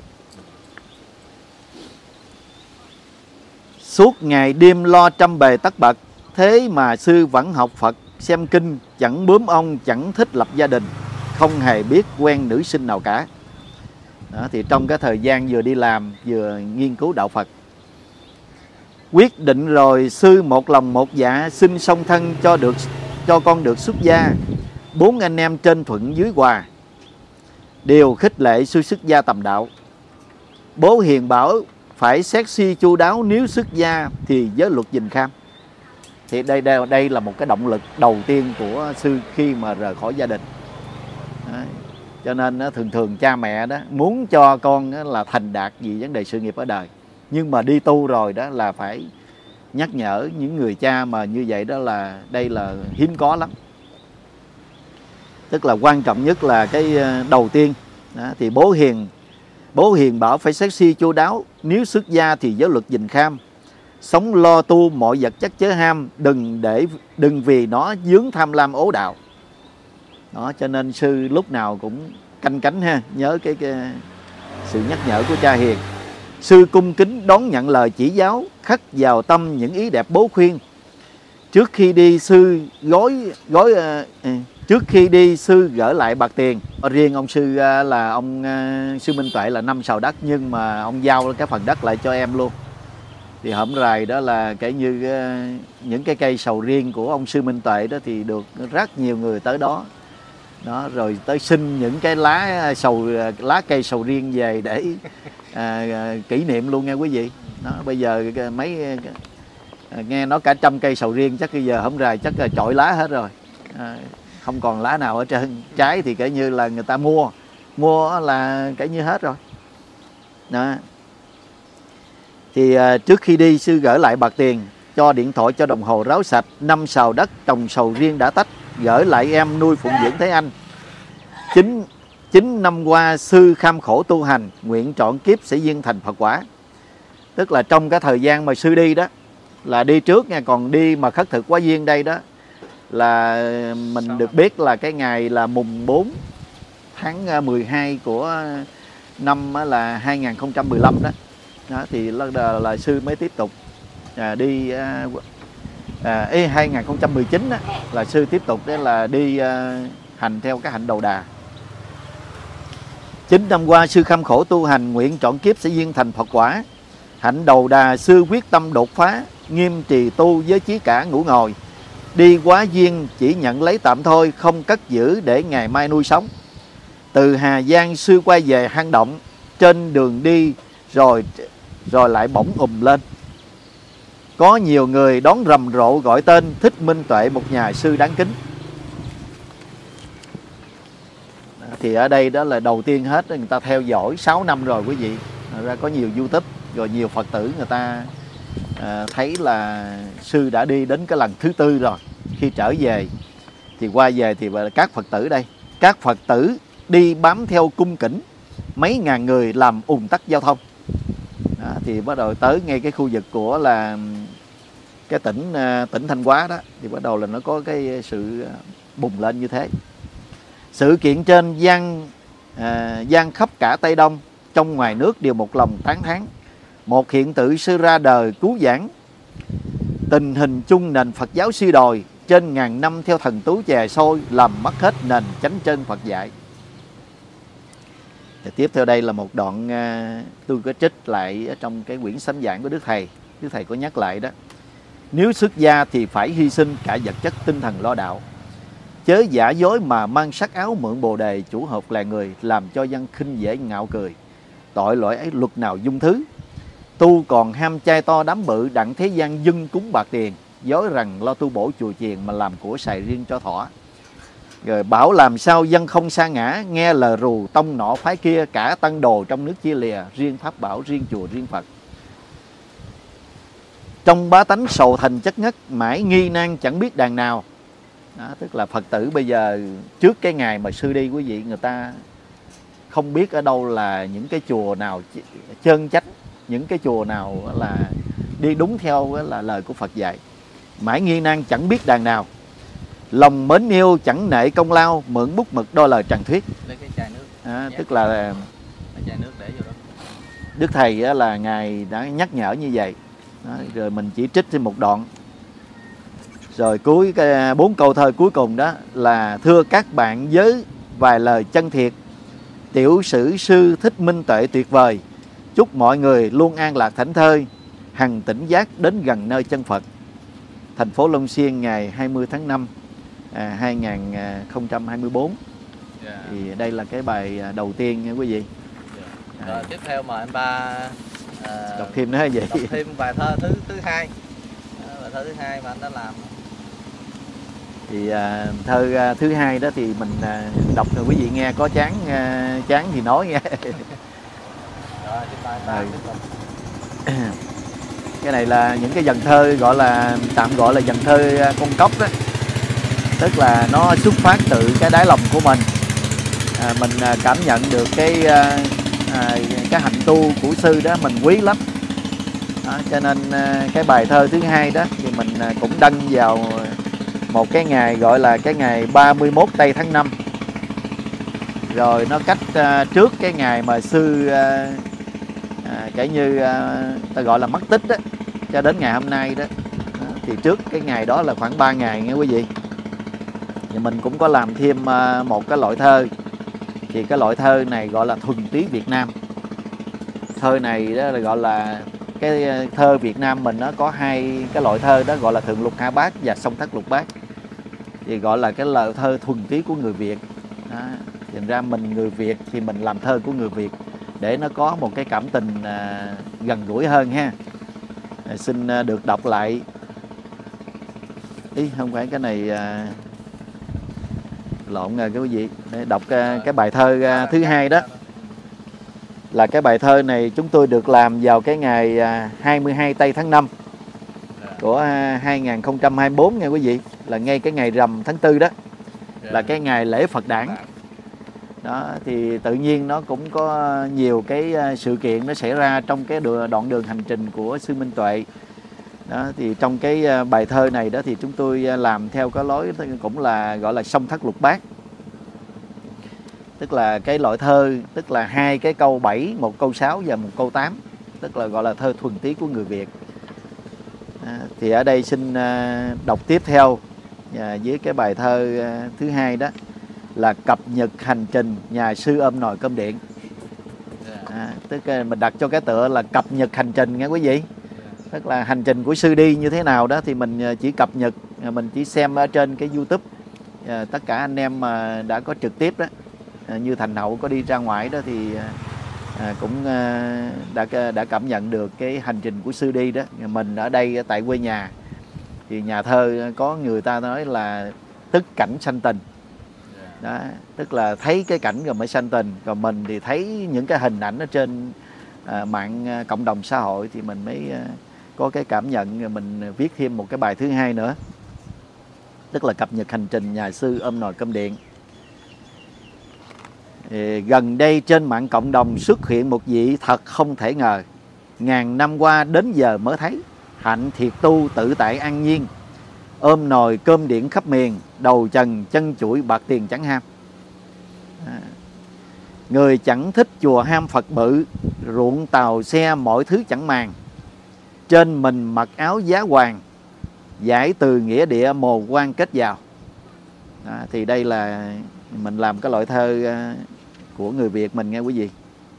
Suốt ngày đêm lo trăm bề tất bật, thế mà sư vẫn học Phật, xem kinh, chẳng bướm ông, chẳng thích lập gia đình, không hề biết quen nữ sinh nào cả. Đó, thì trong cái thời gian vừa đi làm vừa nghiên cứu đạo Phật, quyết định rồi sư một lòng một dạ xin song thân cho con được xuất gia. 4 anh em trên thuận dưới hòa đều khích lệ sư xuất gia tầm đạo. Bố hiền bảo phải xét suy chu đáo, nếu xuất gia thì giới luật dình kham. Thì đây là một cái động lực đầu tiên của sư khi mà rời khỏi gia đình. Đấy. Cho nên thường cha mẹ đó muốn cho con là thành đạt vì vấn đề sự nghiệp ở đời, nhưng mà đi tu rồi đó là phải nhắc nhở những người cha mà như vậy đó là đây là hiếm có lắm. Tức là quan trọng nhất là cái đầu tiên đó, thì bố hiền bảo phải xét suy chu đáo, nếu xuất gia thì giới luật dình kham. sống lo tu mọi vật chất chớ ham, đừng vì nó dướng tham lam ố đạo. Đó, cho nên sư lúc nào cũng canh cánh ha, nhớ cái sự nhắc nhở của cha hiền. Sư cung kính đón nhận lời chỉ giáo, khắc vào tâm những ý đẹp bố khuyên. Trước khi đi sư trước khi đi sư gửi lại bạc tiền. Riêng ông sư là ông sư Minh Tuệ là 5 sào đất, nhưng mà ông giao cái phần đất lại cho em luôn. Thì hổm rày đó là kể như những cái cây sầu riêng của ông sư Minh Tuệ đó thì được rất nhiều người tới đó. Đó, rồi tới xin những cái lá cây sầu riêng về để kỷ niệm luôn nha quý vị. Đó, bây giờ mấy nghe nói cả 100 cây sầu riêng chắc bây giờ hổm rày chắc là chọi lá hết rồi. Không còn lá nào ở trên. Trái thì kể như là người ta mua là kể như hết rồi. Đó. Thì trước khi đi sư gửi lại bạc tiền, cho điện thoại, cho đồng hồ ráo sạch, 5 sào đất trồng sầu riêng đã tách, gửi lại em nuôi phụng dưỡng Thế Anh. 9 năm qua sư kham khổ tu hành, nguyện trọn kiếp sẽ duyên thành Phật quả. Tức là trong cái thời gian mà sư đi đó, là đi trước nha, còn đi mà khất thực quá duyên đây đó là mình được biết là cái ngày là mùng 4 tháng 12 của năm là 2015 đó. Đó thì là sư mới tiếp tục đi 2019 đó, là sư tiếp tục đó là đi hành theo cái hạnh đầu đà. 9 năm qua sư kham khổ tu hành, nguyện trọn kiếp sẽ duyên thành Phật quả. Hạnh đầu đà sư quyết tâm đột phá, nghiêm trì tu với chí cả ngủ ngồi. Đi quá duyên chỉ nhận lấy tạm thôi, không cất giữ để ngày mai nuôi sống. Từ Hà Giang sư quay về hang động, trên đường đi rồi lại bỗng lên. Có nhiều người đón rầm rộ gọi tên Thích Minh Tuệ, một nhà sư đáng kính. Thì ở đây đó là đầu tiên hết, người ta theo dõi 6 năm rồi quý vị. Ra có nhiều YouTube, rồi nhiều Phật tử người ta thấy là sư đã đi đến cái lần thứ 4 rồi. Khi trở về thì qua về thì các Phật tử đây, các Phật tử đi bám theo cung kỉnh, mấy ngàn người làm ùn tắc giao thông. Đó, thì bắt đầu tới ngay cái khu vực của là cái tỉnh Thanh Hóa đó, thì bắt đầu là nó có cái sự bùng lên như thế. Sự kiện trên gian khắp cả Tây Đông, trong ngoài nước đều một lòng tán thán. Một hiện tự sư ra đời cứu vãn tình hình chung nền Phật giáo suy đồi, trên ngàn năm theo thần tú chè sôi, làm mất hết nền chánh chân Phật dạy. Và tiếp theo đây là một đoạn tôi có trích lại ở trong cái quyển sám giảng của Đức Thầy. Đức Thầy có nhắc lại đó: nếu xuất gia thì phải hy sinh cả vật chất tinh thần lo đạo. Chớ giả dối mà mang sắc áo mượn bồ đề, chủ hợp là người, làm cho dân khinh dễ ngạo cười. Tội lỗi ấy luật nào dung thứ. Tu còn ham chay to đám bự, đặng thế gian dâng cúng bạc tiền, dối rằng lo tu bổ chùa chiền mà làm của xài riêng cho thỏa. Rồi bảo làm sao dân không sa ngã, nghe lời rù tông nọ phái kia, cả tăng đồ trong nước chia lìa, riêng pháp bảo, riêng chùa, riêng Phật. Trong bá tánh sầu thành chất ngất, mãi nghi nan chẳng biết đàn nào. Đó, tức là Phật tử bây giờ trước cái ngày mà sư đi quý vị, người ta không biết ở đâu là những cái chùa nào chân chánh, những cái chùa nào là đi đúng theo là lời của Phật dạy. Mãi nghi nan chẳng biết đàn nào, lòng mến yêu chẳng nệ công lao, mượn bút mực đôi lời trần thuyết. Lấy cái chai nước. Tức là chai nước để vô đó. Đức Thầy là Ngài đã nhắc nhở như vậy. Đó, rồi mình chỉ trích thêm một đoạn. Rồi cuối 4 câu thơ cuối cùng đó là: thưa các bạn với vài lời chân thiệt, tiểu sử sư Thích Minh Tuệ tuyệt vời, chúc mọi người luôn an lạc thảnh thơi, hằng tỉnh giác đến gần nơi chân Phật. Thành phố Long Xuyên ngày 20 tháng 5 2024. Thì đây là cái bài đầu tiên nha quý vị. Rồi tiếp theo mời anh Ba đọc thêm nữa vậy. Đọc thêm bài thơ thứ hai. Bài thơ thứ hai mà anh đã làm. Thì thơ thứ hai đó thì mình đọc cho quý vị nghe, có chán thì nói nghe. Rồi, cái này là những cái dần thơ gọi là tạm gọi là dần thơ con cóc đó. Tức là nó xuất phát từ cái đáy lòng của mình. Mình cảm nhận được cái hạnh tu của sư đó mình quý lắm. Đó, cho nên cái bài thơ thứ hai đó thì mình cũng đăng vào một cái ngày gọi là cái ngày 31 tây tháng 5. Rồi nó cách trước cái ngày mà sư kể như ta gọi là mất tích đó, cho đến ngày hôm nay đó. Thì trước cái ngày đó là khoảng 3 ngày nghe quý vị. Thì mình cũng có làm thêm một cái loại thơ. Thì cái loại thơ này gọi là thuần túy Việt Nam. Thơ này đó là gọi là cái thơ Việt Nam mình nó có hai cái loại thơ đó, gọi là Thượng Lục Hạ Bát và Song Thất Lục Bát. Thì gọi là cái lời thơ thuần túy của người Việt đó. Thành ra mình người Việt thì mình làm thơ của người Việt để nó có một cái cảm tình gần gũi hơn ha. Xin được đọc lại. Ý không phải cái này lộn rồi quý vị. Để đọc cái bài thơ thứ hai đó. Là cái bài thơ này chúng tôi được làm vào cái ngày 22 tây tháng 5 của 2024 nha quý vị. Là ngay cái ngày rằm tháng 4 đó. Là cái ngày lễ Phật đản. Đó, thì tự nhiên nó cũng có nhiều cái sự kiện nó xảy ra trong cái đoạn đường hành trình của sư Minh Tuệ. Đó, thì trong cái bài thơ này đó thì chúng tôi làm theo cái lối cũng là gọi là Song Thất Lục Bát. Tức là cái loại thơ, tức là 2 cái câu 7, 1 câu 6 và 1 câu 8. Tức là gọi là thơ thuần túy của người Việt. Thì ở đây xin đọc tiếp theo với cái bài thơ thứ hai đó là Cập nhật hành trình nhà sư ôm nồi cơm điện. Tức là mình đặt cho cái tựa là cập nhật hành trình nghe quý vị. Tức là hành trình của sư đi như thế nào đó thì mình chỉ cập nhật, mình chỉ xem ở trên cái YouTube. Tất cả anh em mà đã có trực tiếp đó, như Thành Hậu có đi ra ngoài đó thì cũng đã cảm nhận được cái hành trình của sư đi đó. Mình ở đây tại quê nhà thì nhà thơ có người ta nói là tức cảnh sanh tình. Đó, tức là thấy cái cảnh rồi mới sanh tình. Còn mình thì thấy những cái hình ảnh ở trên mạng cộng đồng xã hội thì mình mới có cái cảm nhận, mình viết thêm một cái bài thứ hai nữa. Tức là cập nhật hành trình nhà sư ôm nồi cơm điện. Gần đây trên mạng cộng đồng xuất hiện một vị thật không thể ngờ. Ngàn năm qua đến giờ mới thấy. Hạnh thiệt tu tự tại an nhiên. Ôm nồi cơm điện khắp miền. Đầu trần chân chuỗi bạc tiền chẳng ham. Người chẳng thích chùa ham Phật bự. Ruộng tàu xe mọi thứ chẳng màng. Trên mình mặc áo giá hoàng. Giải từ nghĩa địa mồ quan kết vào. Thì đây là mình làm cái loại thơ của người Việt mình nghe quý vị.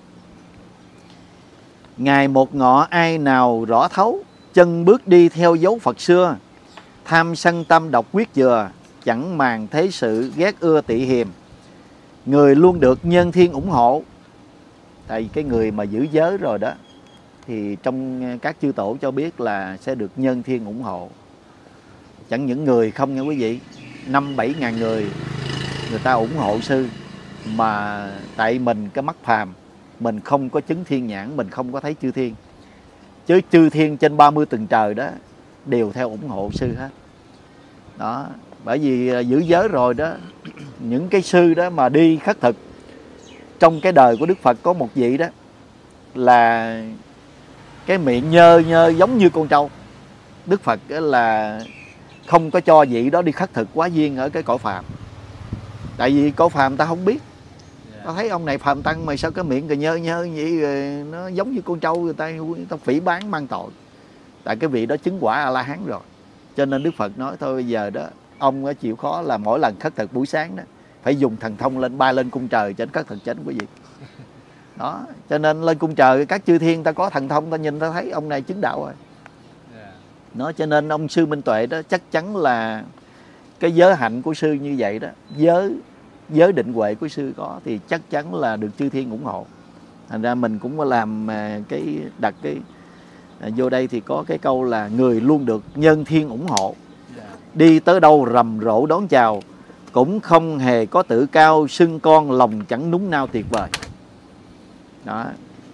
Ngày một ngọ ai nào rõ thấu. Chân bước đi theo dấu Phật xưa. Tham sân tâm độc quyết dừa. Chẳng màng thế sự ghét ưa tị hiềm. Người luôn được nhân thiên ủng hộ. Tại cái người mà giữ giới rồi đó thì trong các chư tổ cho biết là sẽ được nhân thiên ủng hộ. Chẳng những người không nha quý vị, 5-7 ngàn người ta ủng hộ sư. Mà tại mình cái mắt phàm, mình không có chứng thiên nhãn, mình không có thấy chư thiên. Chứ chư thiên trên 30 tầng trời đó đều theo ủng hộ sư hết. Đó, bởi vì giữ giới rồi đó, những cái sư đó mà đi khất thực. Trong cái đời của Đức Phật có một vị đó là cái miệng nhơ giống như con trâu. Đức Phật là không có cho vị đó đi khất thực quá duyên ở cái cõi phàm. Tại vì cõi phàm ta không biết. Ta thấy ông này phàm tăng mà sao cái miệng nhơ vậy, nó giống như con trâu, người ta phỉ báng mang tội. Tại cái vị đó chứng quả A-la-hán rồi. Cho nên Đức Phật nói thôi bây giờ đó ông chịu khó là mỗi lần khất thực buổi sáng đó phải dùng thần thông lên bay lên cung trời trên khất thực chánh quý vị. Đó, cho nên lên cung trời các chư thiên ta có thần thông, ta nhìn ta thấy ông này chứng đạo rồi. Nó cho nên ông sư Minh Tuệ đó chắc chắn là cái giới hạnh của sư như vậy đó, giới định huệ của sư có thì chắc chắn là được chư thiên ủng hộ. Thành ra mình cũng có làm cái đặt cái vô đây thì có cái câu là người luôn được nhân thiên ủng hộ. Đi tới đâu rầm rộ đón chào, cũng không hề có tự cao, xưng con lòng chẳng núng nao tuyệt vời. Đó.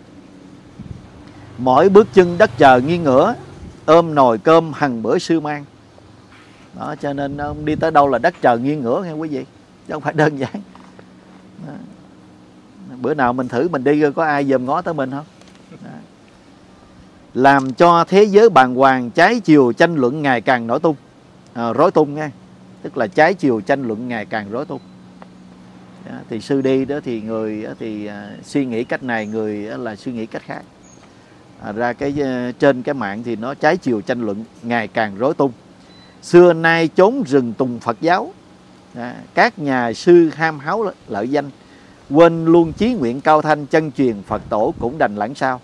Mỗi bước chân đất trời nghiêng ngửa, ôm nồi cơm hằng bữa sư mang. Đó, cho nên ông đi tới đâu là đất trời nghiêng ngửa nghe quý vị, chứ không phải đơn giản. Đó. Bữa nào mình thử mình đi có ai dòm ngó tới mình không? Đó. làm cho thế giới bàng hoàng, trái chiều tranh luận ngày càng rối tung nha. Tức là trái chiều tranh luận ngày càng rối tung. Đó, thì sư đi đó thì người thì suy nghĩ cách này, người là suy nghĩ cách khác. Ra cái trên cái mạng thì nó trái chiều tranh luận ngày càng rối tung. Xưa nay chốn rừng tùng Phật giáo, các nhà sư ham háo lợi danh, quên luôn chí nguyện cao thanh, chân truyền Phật tổ cũng đành lãng sao.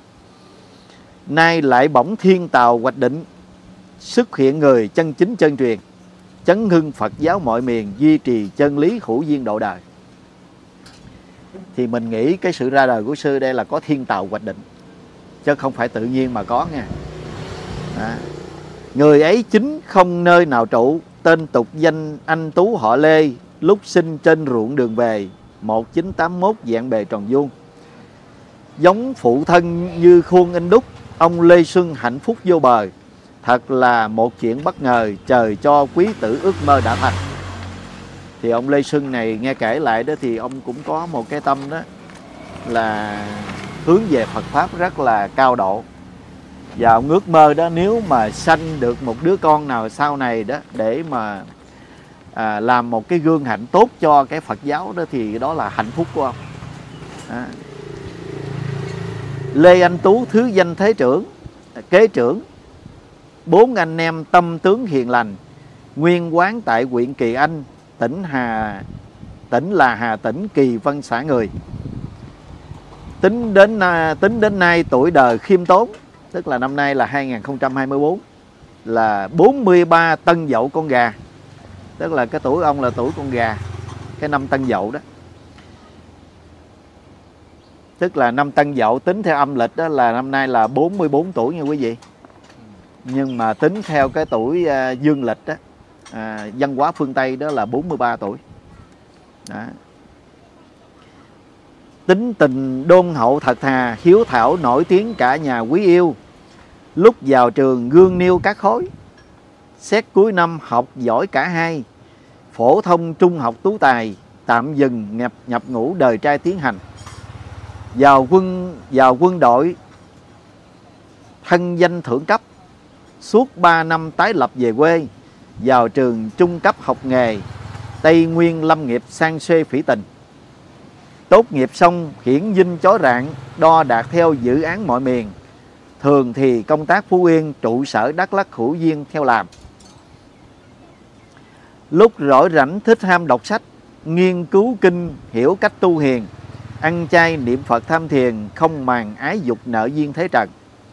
Nay lại bỗng thiên tào hoạch định, xuất hiện người chân chính chân truyền, chấn hưng Phật giáo mọi miền, duy trì chân lý hữu duyên độ đời. Thì mình nghĩ cái sự ra đời của sư đây là có thiên tào hoạch định, chứ không phải tự nhiên mà có nha. Người ấy chính không nơi nào trụ, tên tục danh anh tú họ Lê, lúc sinh trên ruộng đường về, 1981 dạng bề tròn vuông. Giống phụ thân như khuôn in đúc, ông Lê Xuân hạnh phúc vô bờ. Thật là một chuyện bất ngờ, trời cho quý tử ước mơ đã thành. Thì ông Lê Xuân này nghe kể lại đó thì ông cũng có một cái tâm đó là hướng về Phật Pháp rất là cao độ. Và ông ước mơ đó nếu mà sanh được một đứa con nào sau này đó để mà làm một cái gương hạnh tốt cho cái Phật giáo đó thì đó là hạnh phúc của ông. Lê Anh Tú thứ danh thế trưởng, kế trưởng, 4 anh em tâm tướng hiền lành, nguyên quán tại huyện Kỳ Anh, tỉnh là Hà Tĩnh, Kỳ Vân xã người. Tính đến nay tuổi đời khiêm tốn, tức là năm nay là 2024, là 43 tân dậu con gà. Tức là cái tuổi ông là tuổi con gà, cái năm tân dậu đó. Tức là năm tân dậu tính theo âm lịch đó là năm nay là 44 tuổi nha quý vị. Nhưng mà tính theo cái tuổi dương lịch đó, văn hóa phương Tây đó là 43 tuổi. Đó. Tính tình đôn hậu thật thà, hiếu thảo nổi tiếng cả nhà quý yêu. Lúc vào trường gương niêu các khối, xét cuối năm học giỏi cả hai. Phổ thông trung học tú tài, tạm dừng nhập ngũ đời trai tiến hành. Vào quân đội thân danh thượng cấp, suốt 3 năm tái lập về quê. Vào trường trung cấp học nghề, Tây Nguyên lâm nghiệp sang xê phỉ tình. Tốt nghiệp xong hiển vinh chói rạng, đo đạt theo dự án mọi miền. Thường thì công tác Phú Yên, trụ sở Đắk Lắk hữu duyên theo làm. Lúc rỗi rảnh thích ham đọc sách, nghiên cứu kinh, hiểu cách tu hiền, ăn chay niệm Phật tham thiền, không màng ái dục nợ duyên thế trần.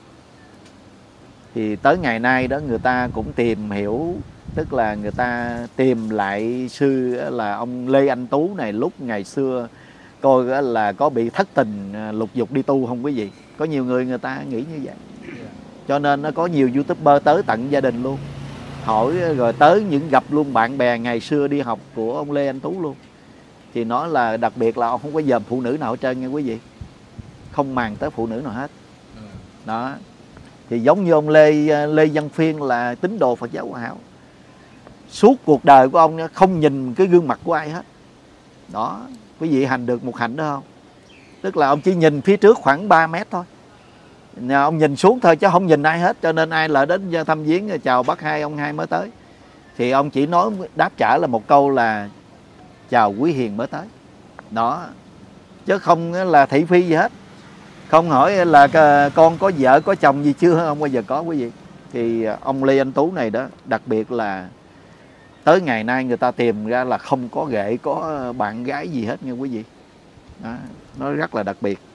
Thì tới ngày nay đó người ta cũng tìm hiểu, tức là người ta tìm lại sư là ông Lê Anh Tú này lúc ngày xưa coi là có bị thất tình lục dục đi tu không quý vị. Có nhiều người ta nghĩ như vậy. Cho nên nó có nhiều YouTuber tới tận gia đình luôn, hỏi rồi tới những gặp luôn bạn bè ngày xưa đi học của ông Lê Anh Tú luôn. Thì nói là đặc biệt là ông không có dòm phụ nữ nào hết trơn nha quý vị, không màng tới phụ nữ nào hết. Đó. Thì giống như ông Lê Văn Phiên là tín đồ Phật giáo Hòa Hảo. Suốt cuộc đời của ông không nhìn cái gương mặt của ai hết. Đó, quý vị hành được một hạnh đó không? Tức là ông chỉ nhìn phía trước khoảng 3 mét thôi. Ông nhìn xuống thôi chứ không nhìn ai hết. Cho nên ai lại đến thăm viếng chào bác hai, ông hai mới tới, thì ông chỉ nói đáp trả là một câu là chào quý hiền mới tới. Đó. Chứ không là thị phi gì hết. Không hỏi là con có vợ có chồng gì chưa, không bao giờ có quý vị. Thì ông Lê Anh Tú này đó, đặc biệt là tới ngày nay người ta tìm ra là không có ghệ, có bạn gái gì hết nha quý vị. Đó, nó rất là đặc biệt.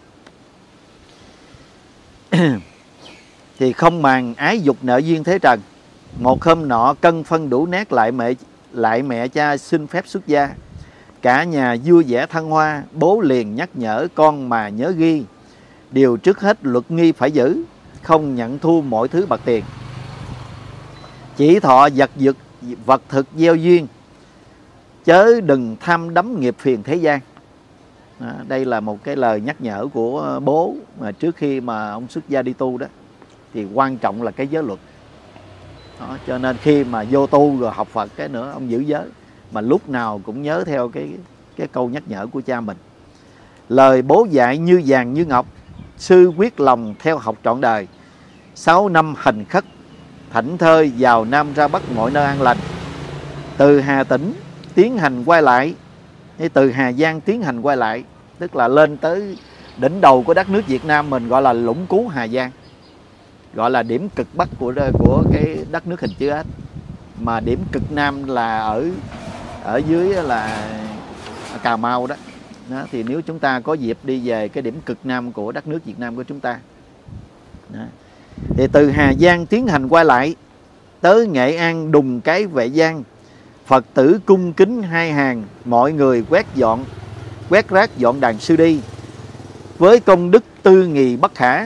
Thì không màng ái dục nợ duyên thế trần. Một hôm nọ cân phân đủ nét lại mẹ cha xin phép xuất gia. Cả nhà vui vẻ thăng hoa, bố liền nhắc nhở con mà nhớ ghi. Điều trước hết luật nghi phải giữ, không nhận thu mọi thứ bạc tiền. Chỉ thọ vật thực gieo duyên, chớ đừng tham đắm nghiệp phiền thế gian. Đó, đây là một cái lời nhắc nhở của bố mà trước khi mà ông xuất gia đi tu đó. Thì quan trọng là cái giới luật. Đó, cho nên khi mà vô tu rồi học Phật cái nữa ông giữ giới, mà lúc nào cũng nhớ theo cái câu nhắc nhở của cha mình. Lời bố dạy như vàng như ngọc, sư quyết lòng theo học trọn đời. 6 năm hành khất, thảnh thơi vào Nam ra Bắc mọi nơi an lành. Từ Hà Tĩnh tiến hành quay lại, từ Hà Giang tiến hành quay lại, tức là lên tới đỉnh đầu của đất nước Việt Nam mình, gọi là Lũng Cú Hà Giang, gọi là điểm cực Bắc của cái đất nước hình chữ S. Mà điểm cực Nam là ở dưới là Cà Mau đó. Đó, thì nếu chúng ta có dịp đi về cái điểm cực Nam của đất nước Việt Nam của chúng ta đó. Thì từ Hà Giang tiến hành quay lại tới Nghệ An đùng cái Vệ Giang, Phật tử cung kính hai hàng, mọi người quét rác dọn đàn sư đi, với công đức tư nghì bất khả.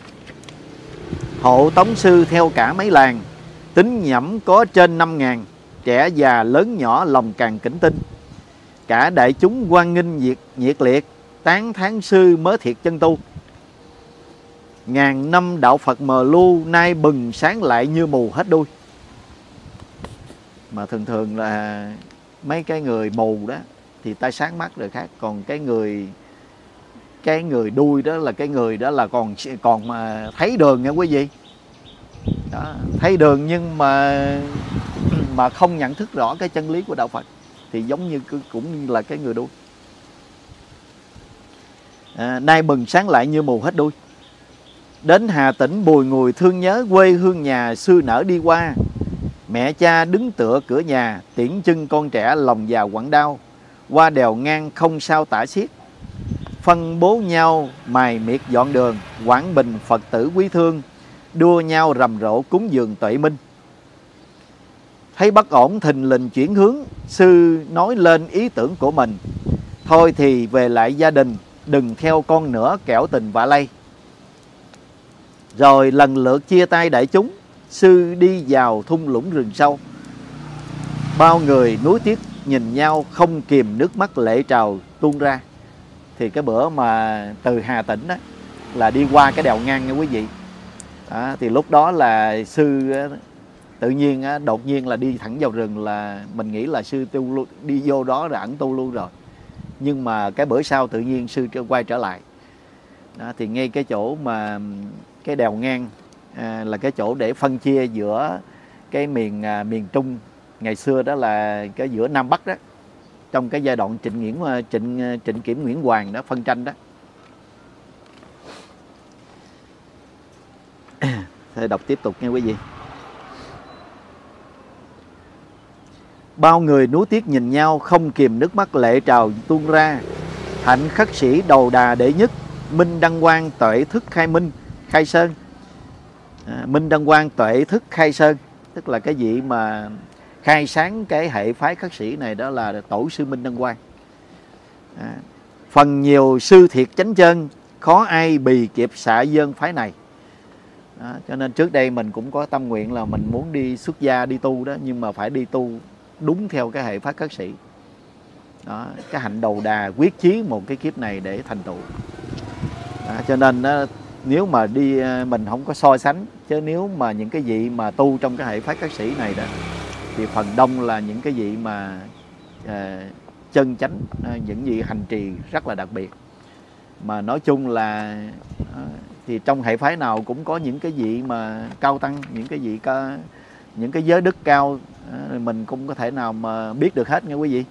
Hộ tống sư theo cả mấy làng, tính nhẩm có trên 5.000, trẻ già lớn nhỏ lòng càng kính tin. Cả đại chúng hoan nghênh nhiệt liệt, tán thán sư mới thiệt chân tu. Ngàn năm đạo Phật mờ lu, nay bừng sáng lại như mù hết đuôi. Mà thường thường là mấy cái người mù đó thì tai sáng mắt rồi khác, còn cái người đuôi đó là cái người đó là còn mà thấy đường nha quý vị. Đó, thấy đường nhưng mà không nhận thức rõ cái chân lý của đạo Phật thì giống như cũng là cái người đuôi. Nay bừng sáng lại như mù hết đuôi. Đến Hà Tĩnh bùi ngùi thương nhớ, quê hương nhà sư nở đi qua. Mẹ cha đứng tựa cửa nhà, tiễn chân con trẻ lòng già quặn đau. Qua đèo ngang không sao tả xiết, phân bố nhau mài miệt dọn đường. Quảng Bình Phật tử quý thương, đua nhau rầm rộ cúng dường tuệ minh. Thấy bất ổn thình lình chuyển hướng, sư nói lên ý tưởng của mình. Thôi thì về lại gia đình, đừng theo con nữa kẻo tình vạ lây. Rồi lần lượt chia tay đại chúng, sư đi vào thung lũng rừng sâu. Bao người nuối tiếc nhìn nhau, không kìm nước mắt lệ trào tuôn ra. Thì cái bữa mà từ Hà Tĩnh đó là đi qua cái đèo ngang nha quý vị. Thì lúc đó là sư tự nhiên đột nhiên là đi thẳng vào rừng, là mình nghĩ là sư tu luôn, đi vô đó rồi ẩn tu luôn rồi. Nhưng mà cái bữa sau tự nhiên sư quay trở lại. Đó, thì ngay cái chỗ mà cái đèo ngang là cái chỗ để phân chia giữa cái miền Trung ngày xưa, đó là cái giữa Nam Bắc đó, trong cái giai đoạn Trịnh Kiểm Nguyễn Hoàng đó, phân tranh đó. Thầy đọc tiếp tục nha quý vị. Bao người nuối tiếc nhìn nhau, không kìm nước mắt lệ trào tuôn ra. Hạnh khất sĩ đầu đà đệ nhất, minh đăng quang tuệ thức khai sơn. Minh đăng quang tuệ thức khai sơn, tức là cái vị mà khai sáng cái hệ phái khất sĩ này, đó là tổ sư Minh Đăng Quang. Phần nhiều sư thiệt chánh chân, khó ai bì kịp xạ dơn phái này. Đó, cho nên trước đây mình cũng có tâm nguyện là mình muốn đi xuất gia đi tu đó, nhưng mà phải đi tu đúng theo cái hệ phái khất sĩ. Đó, cái hạnh đầu đà quyết chí một cái kiếp này để thành tựu. Cho nên nếu mà đi mình không có so sánh, chứ nếu mà những cái vị mà tu trong cái hệ phái khất sĩ này đó thì phần đông là những cái vị mà chân chánh, những vị hành trì rất là đặc biệt. Mà nói chung là thì trong hệ phái nào cũng có những cái vị mà cao tăng, những cái vị những cái giới đức cao, mình cũng có thể nào mà biết được hết nha quý vị.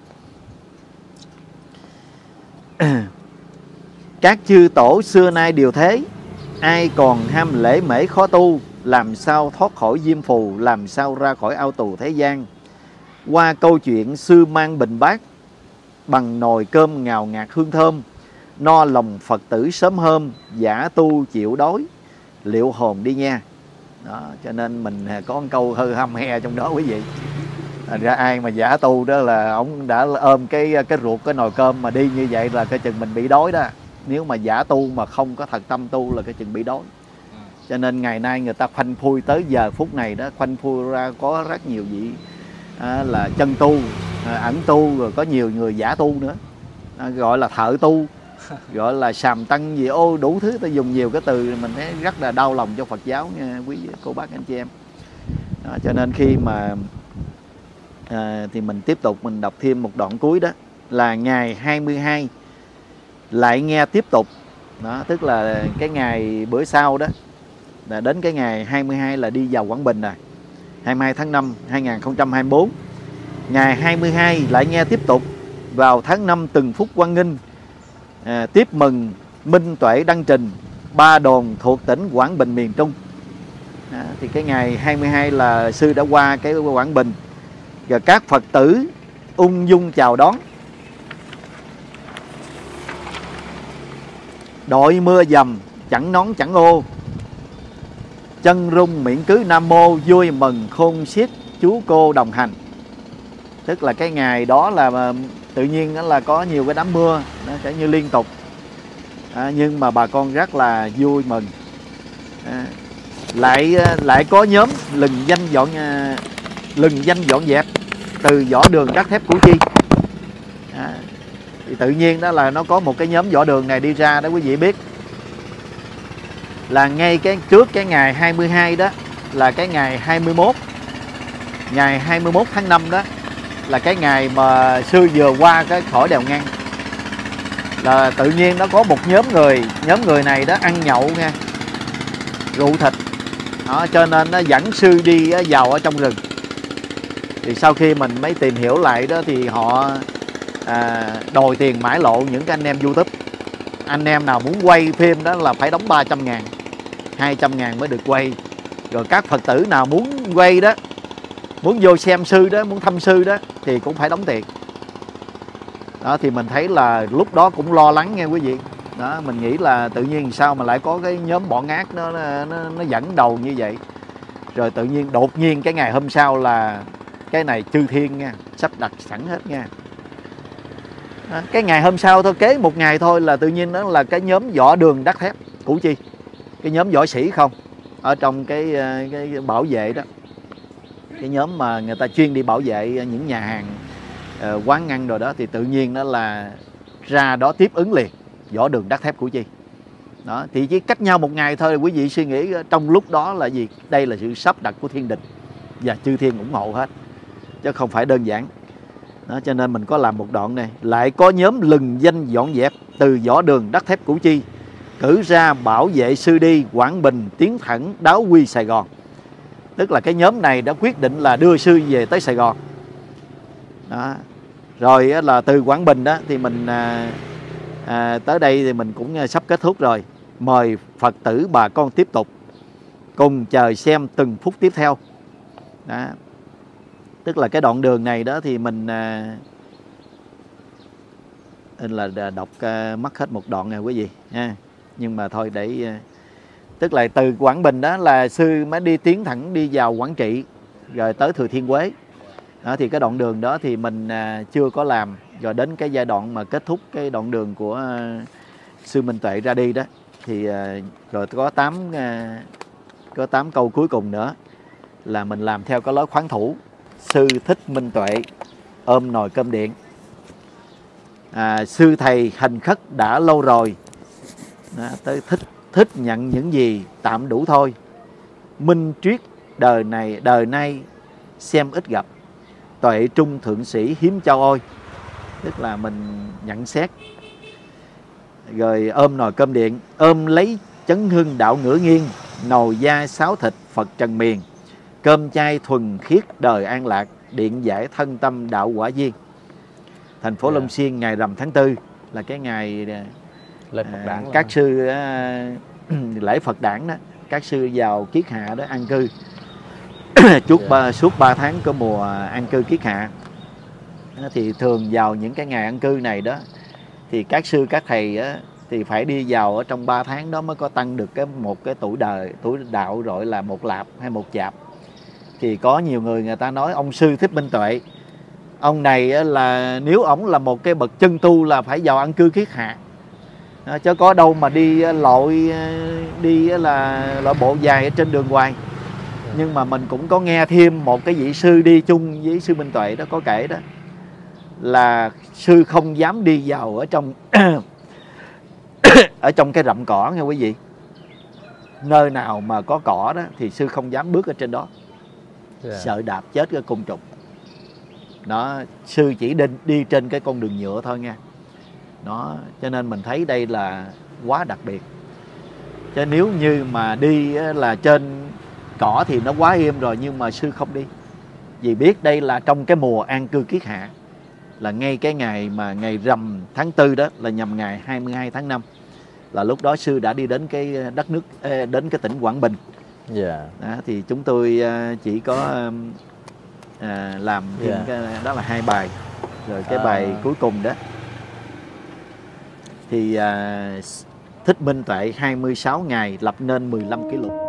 Các chư tổ xưa nay đều thế, ai còn ham lễ mễ khó tu, làm sao thoát khỏi diêm phù, làm sao ra khỏi ao tù thế gian. Qua câu chuyện sư mang bình bát, bằng nồi cơm ngào ngạt hương thơm, no lòng Phật tử sớm hôm, giả tu chịu đói, liệu hồn đi nha. Đó, cho nên mình có một câu hơi hăm he trong đó quý vị. Thành ra ai mà giả tu đó là ông đã ôm cái ruột cái nồi cơm mà đi như vậy là cái chừng mình bị đói đó. Nếu mà giả tu mà không có thật tâm tu là cái chừng bị đói. Cho nên ngày nay người ta khoanh phui tới giờ phút này đó, khoanh phui ra có rất nhiều vị là chân tu, ẩn tu, rồi có nhiều người giả tu nữa, gọi là thợ tu, gọi là sàm tăng gì đủ thứ. Ta dùng nhiều cái từ mình thấy rất là đau lòng cho Phật giáo nha quý cô bác anh chị em. Đó, cho nên khi mà thì mình tiếp tục mình đọc thêm một đoạn cuối, đó là ngày 22 lại nghe tiếp tục. Đó, tức là cái ngày bữa sau đó là đến cái ngày 22 là đi vào Quảng Bình rồi, 22 tháng 5 2024. Ngày 22 lại nghe tiếp tục vào tháng 5 từng phút quang nghinh tiếp mừng Minh Tuệ đăng trình 3 đồn thuộc tỉnh Quảng Bình miền Trung. Thì cái ngày 22 là sư đã qua cái Quảng Bình, và các Phật tử ung dung chào đón. Đội mưa dầm chẳng nón chẳng ô, chân rung miệng cứ Nam Mô, vui mừng khôn xiết chú cô đồng hành. Tức là cái ngày đó là tự nhiên đó là có nhiều cái đám mưa, nó sẽ như liên tục, nhưng mà bà con rất là vui mừng. Lại có nhóm lừng danh dọn dẹp từ võ đường Đất Thép Củ Chi. Thì tự nhiên đó là nó có một cái nhóm võ đường này đi ra đó quý vị biết, là ngay trước cái ngày 22 đó là cái ngày 21. Ngày 21 tháng 5 đó là cái ngày mà sư vừa qua cái khỏi đèo ngang, là tự nhiên nó có một nhóm người này đó ăn nhậu nha, rượu thịt đó, cho nên nó dẫn sư đi vào ở trong rừng. Thì sau khi mình mới tìm hiểu lại đó thì họ đòi tiền mãi lộ những cái anh em YouTube. Anh em nào muốn quay phim đó là phải đóng 300.000, 200.000 mới được quay. Rồi các Phật tử nào muốn quay đó, muốn vô xem sư đó, muốn thăm sư đó thì cũng phải đóng tiền. Đó thì mình thấy là lúc đó cũng lo lắng nghe quý vị. Đó, mình nghĩ là tự nhiên sao mà lại có cái nhóm bọn ác nó dẫn đầu như vậy. Rồi tự nhiên đột nhiên cái ngày hôm sau là cái này chư thiên nha, sắp đặt sẵn hết nha. Đó, cái ngày hôm sau thôi, kế một ngày thôi là tự nhiên đó là cái nhóm võ đường Đất Thép Củ Chi, cái nhóm võ sĩ không ở trong cái bảo vệ đó, cái nhóm mà người ta chuyên đi bảo vệ những nhà hàng, quán ăn rồi đó, thì tự nhiên đó là ra đó tiếp ứng liền võ đường Đất Thép Củ Chi. Đó thì chỉ cách nhau một ngày thôi, quý vị suy nghĩ trong lúc đó là gì? Đây là sự sắp đặt của thiên đình và chư thiên ủng hộ hết, chứ không phải đơn giản. Đó, cho nên mình có làm một đoạn này, lại có nhóm lừng danh dọn dẹp từ võ đường Đất Thép Củ Chi cử ra bảo vệ sư đi Quảng Bình tiến thẳng đáo quy Sài Gòn. Tức là cái nhóm này đã quyết định là đưa sư về tới Sài Gòn. Đó. Rồi là từ Quảng Bình đó thì mình tới đây thì mình cũng sắp kết thúc rồi. Mời Phật tử bà con tiếp tục cùng chờ xem từng phút tiếp theo. Đó. Tức là cái đoạn đường này đó thì mình là đọc mất hết một đoạn này quý vị nha. Nhưng mà thôi để tức là từ Quảng Bình đó là sư mới tiến thẳng đi vào Quảng Trị rồi tới Thừa Thiên Huế. Đó, thì cái đoạn đường đó thì mình chưa có làm. Rồi đến cái giai đoạn mà kết thúc cái đoạn đường của sư Minh Tuệ ra đi đó thì rồi có 8 câu cuối cùng nữa là mình làm theo cái lối khoán thủ. Sư thích Minh Tuệ ôm nồi cơm điện, sư thầy hành khất đã lâu rồi. Đó, tới thích nhận những gì tạm đủ thôi. Minh triết đời nay xem ít gặp, tuệ trung thượng sĩ hiếm cho ôi. Tức là mình nhận xét. Rồi ôm nồi cơm điện, ôm lấy chấn hưng đạo ngửa nghiêng, nồi da sáo thịt Phật trần miền, cơm chay thuần khiết đời an lạc, điện giải thân tâm đạo quả viên. Thành phố Long Xuyên ngày rằm tháng 4 là cái ngày lễ Phật đản, các sư lễ Phật đản đó, các sư vào kiết hạ đó an cư. Suốt 3 tháng có mùa an cư kiết hạ. Thì thường vào những cái ngày an cư này đó thì các sư các thầy á, thì phải đi vào ở trong 3 tháng đó mới có tăng được một cái tuổi đạo, gọi là một lạp hay một chạp. Thì có nhiều người ta nói ông sư Thích Minh Tuệ, ông này là nếu ổng là một cái bậc chân tu là phải vào an cư kiết hạ, chứ có đâu mà đi là bộ dài ở trên đường hoài. Nhưng mà mình cũng có nghe thêm một cái vị sư đi chung với sư Minh Tuệ đó có kể đó, là sư không dám đi vào ở trong ở trong cái rậm cỏ nha quý vị. Nơi nào mà có cỏ đó thì sư không dám bước ở trên đó, sợ đạp chết cái côn trùng. Đó, sư chỉ đi trên cái con đường nhựa thôi nha. Đó, cho nên mình thấy đây là quá đặc biệt. Chứ nếu như mà đi là trên cỏ thì nó quá êm rồi, nhưng mà sư không đi. Vì biết đây là trong cái mùa an cư kiết hạ, là ngay cái ngày mà ngày rằm tháng 4 đó, là nhằm ngày 22 tháng 5, là lúc đó sư đã đi đến cái đất nước, đến cái tỉnh Quảng Bình. Đó, thì chúng tôi chỉ có làm thêm cái đó là 2 bài, rồi cái bài cuối cùng đó thì Thích Minh Tuệ 26 ngày lập nên 15 kỷ lục.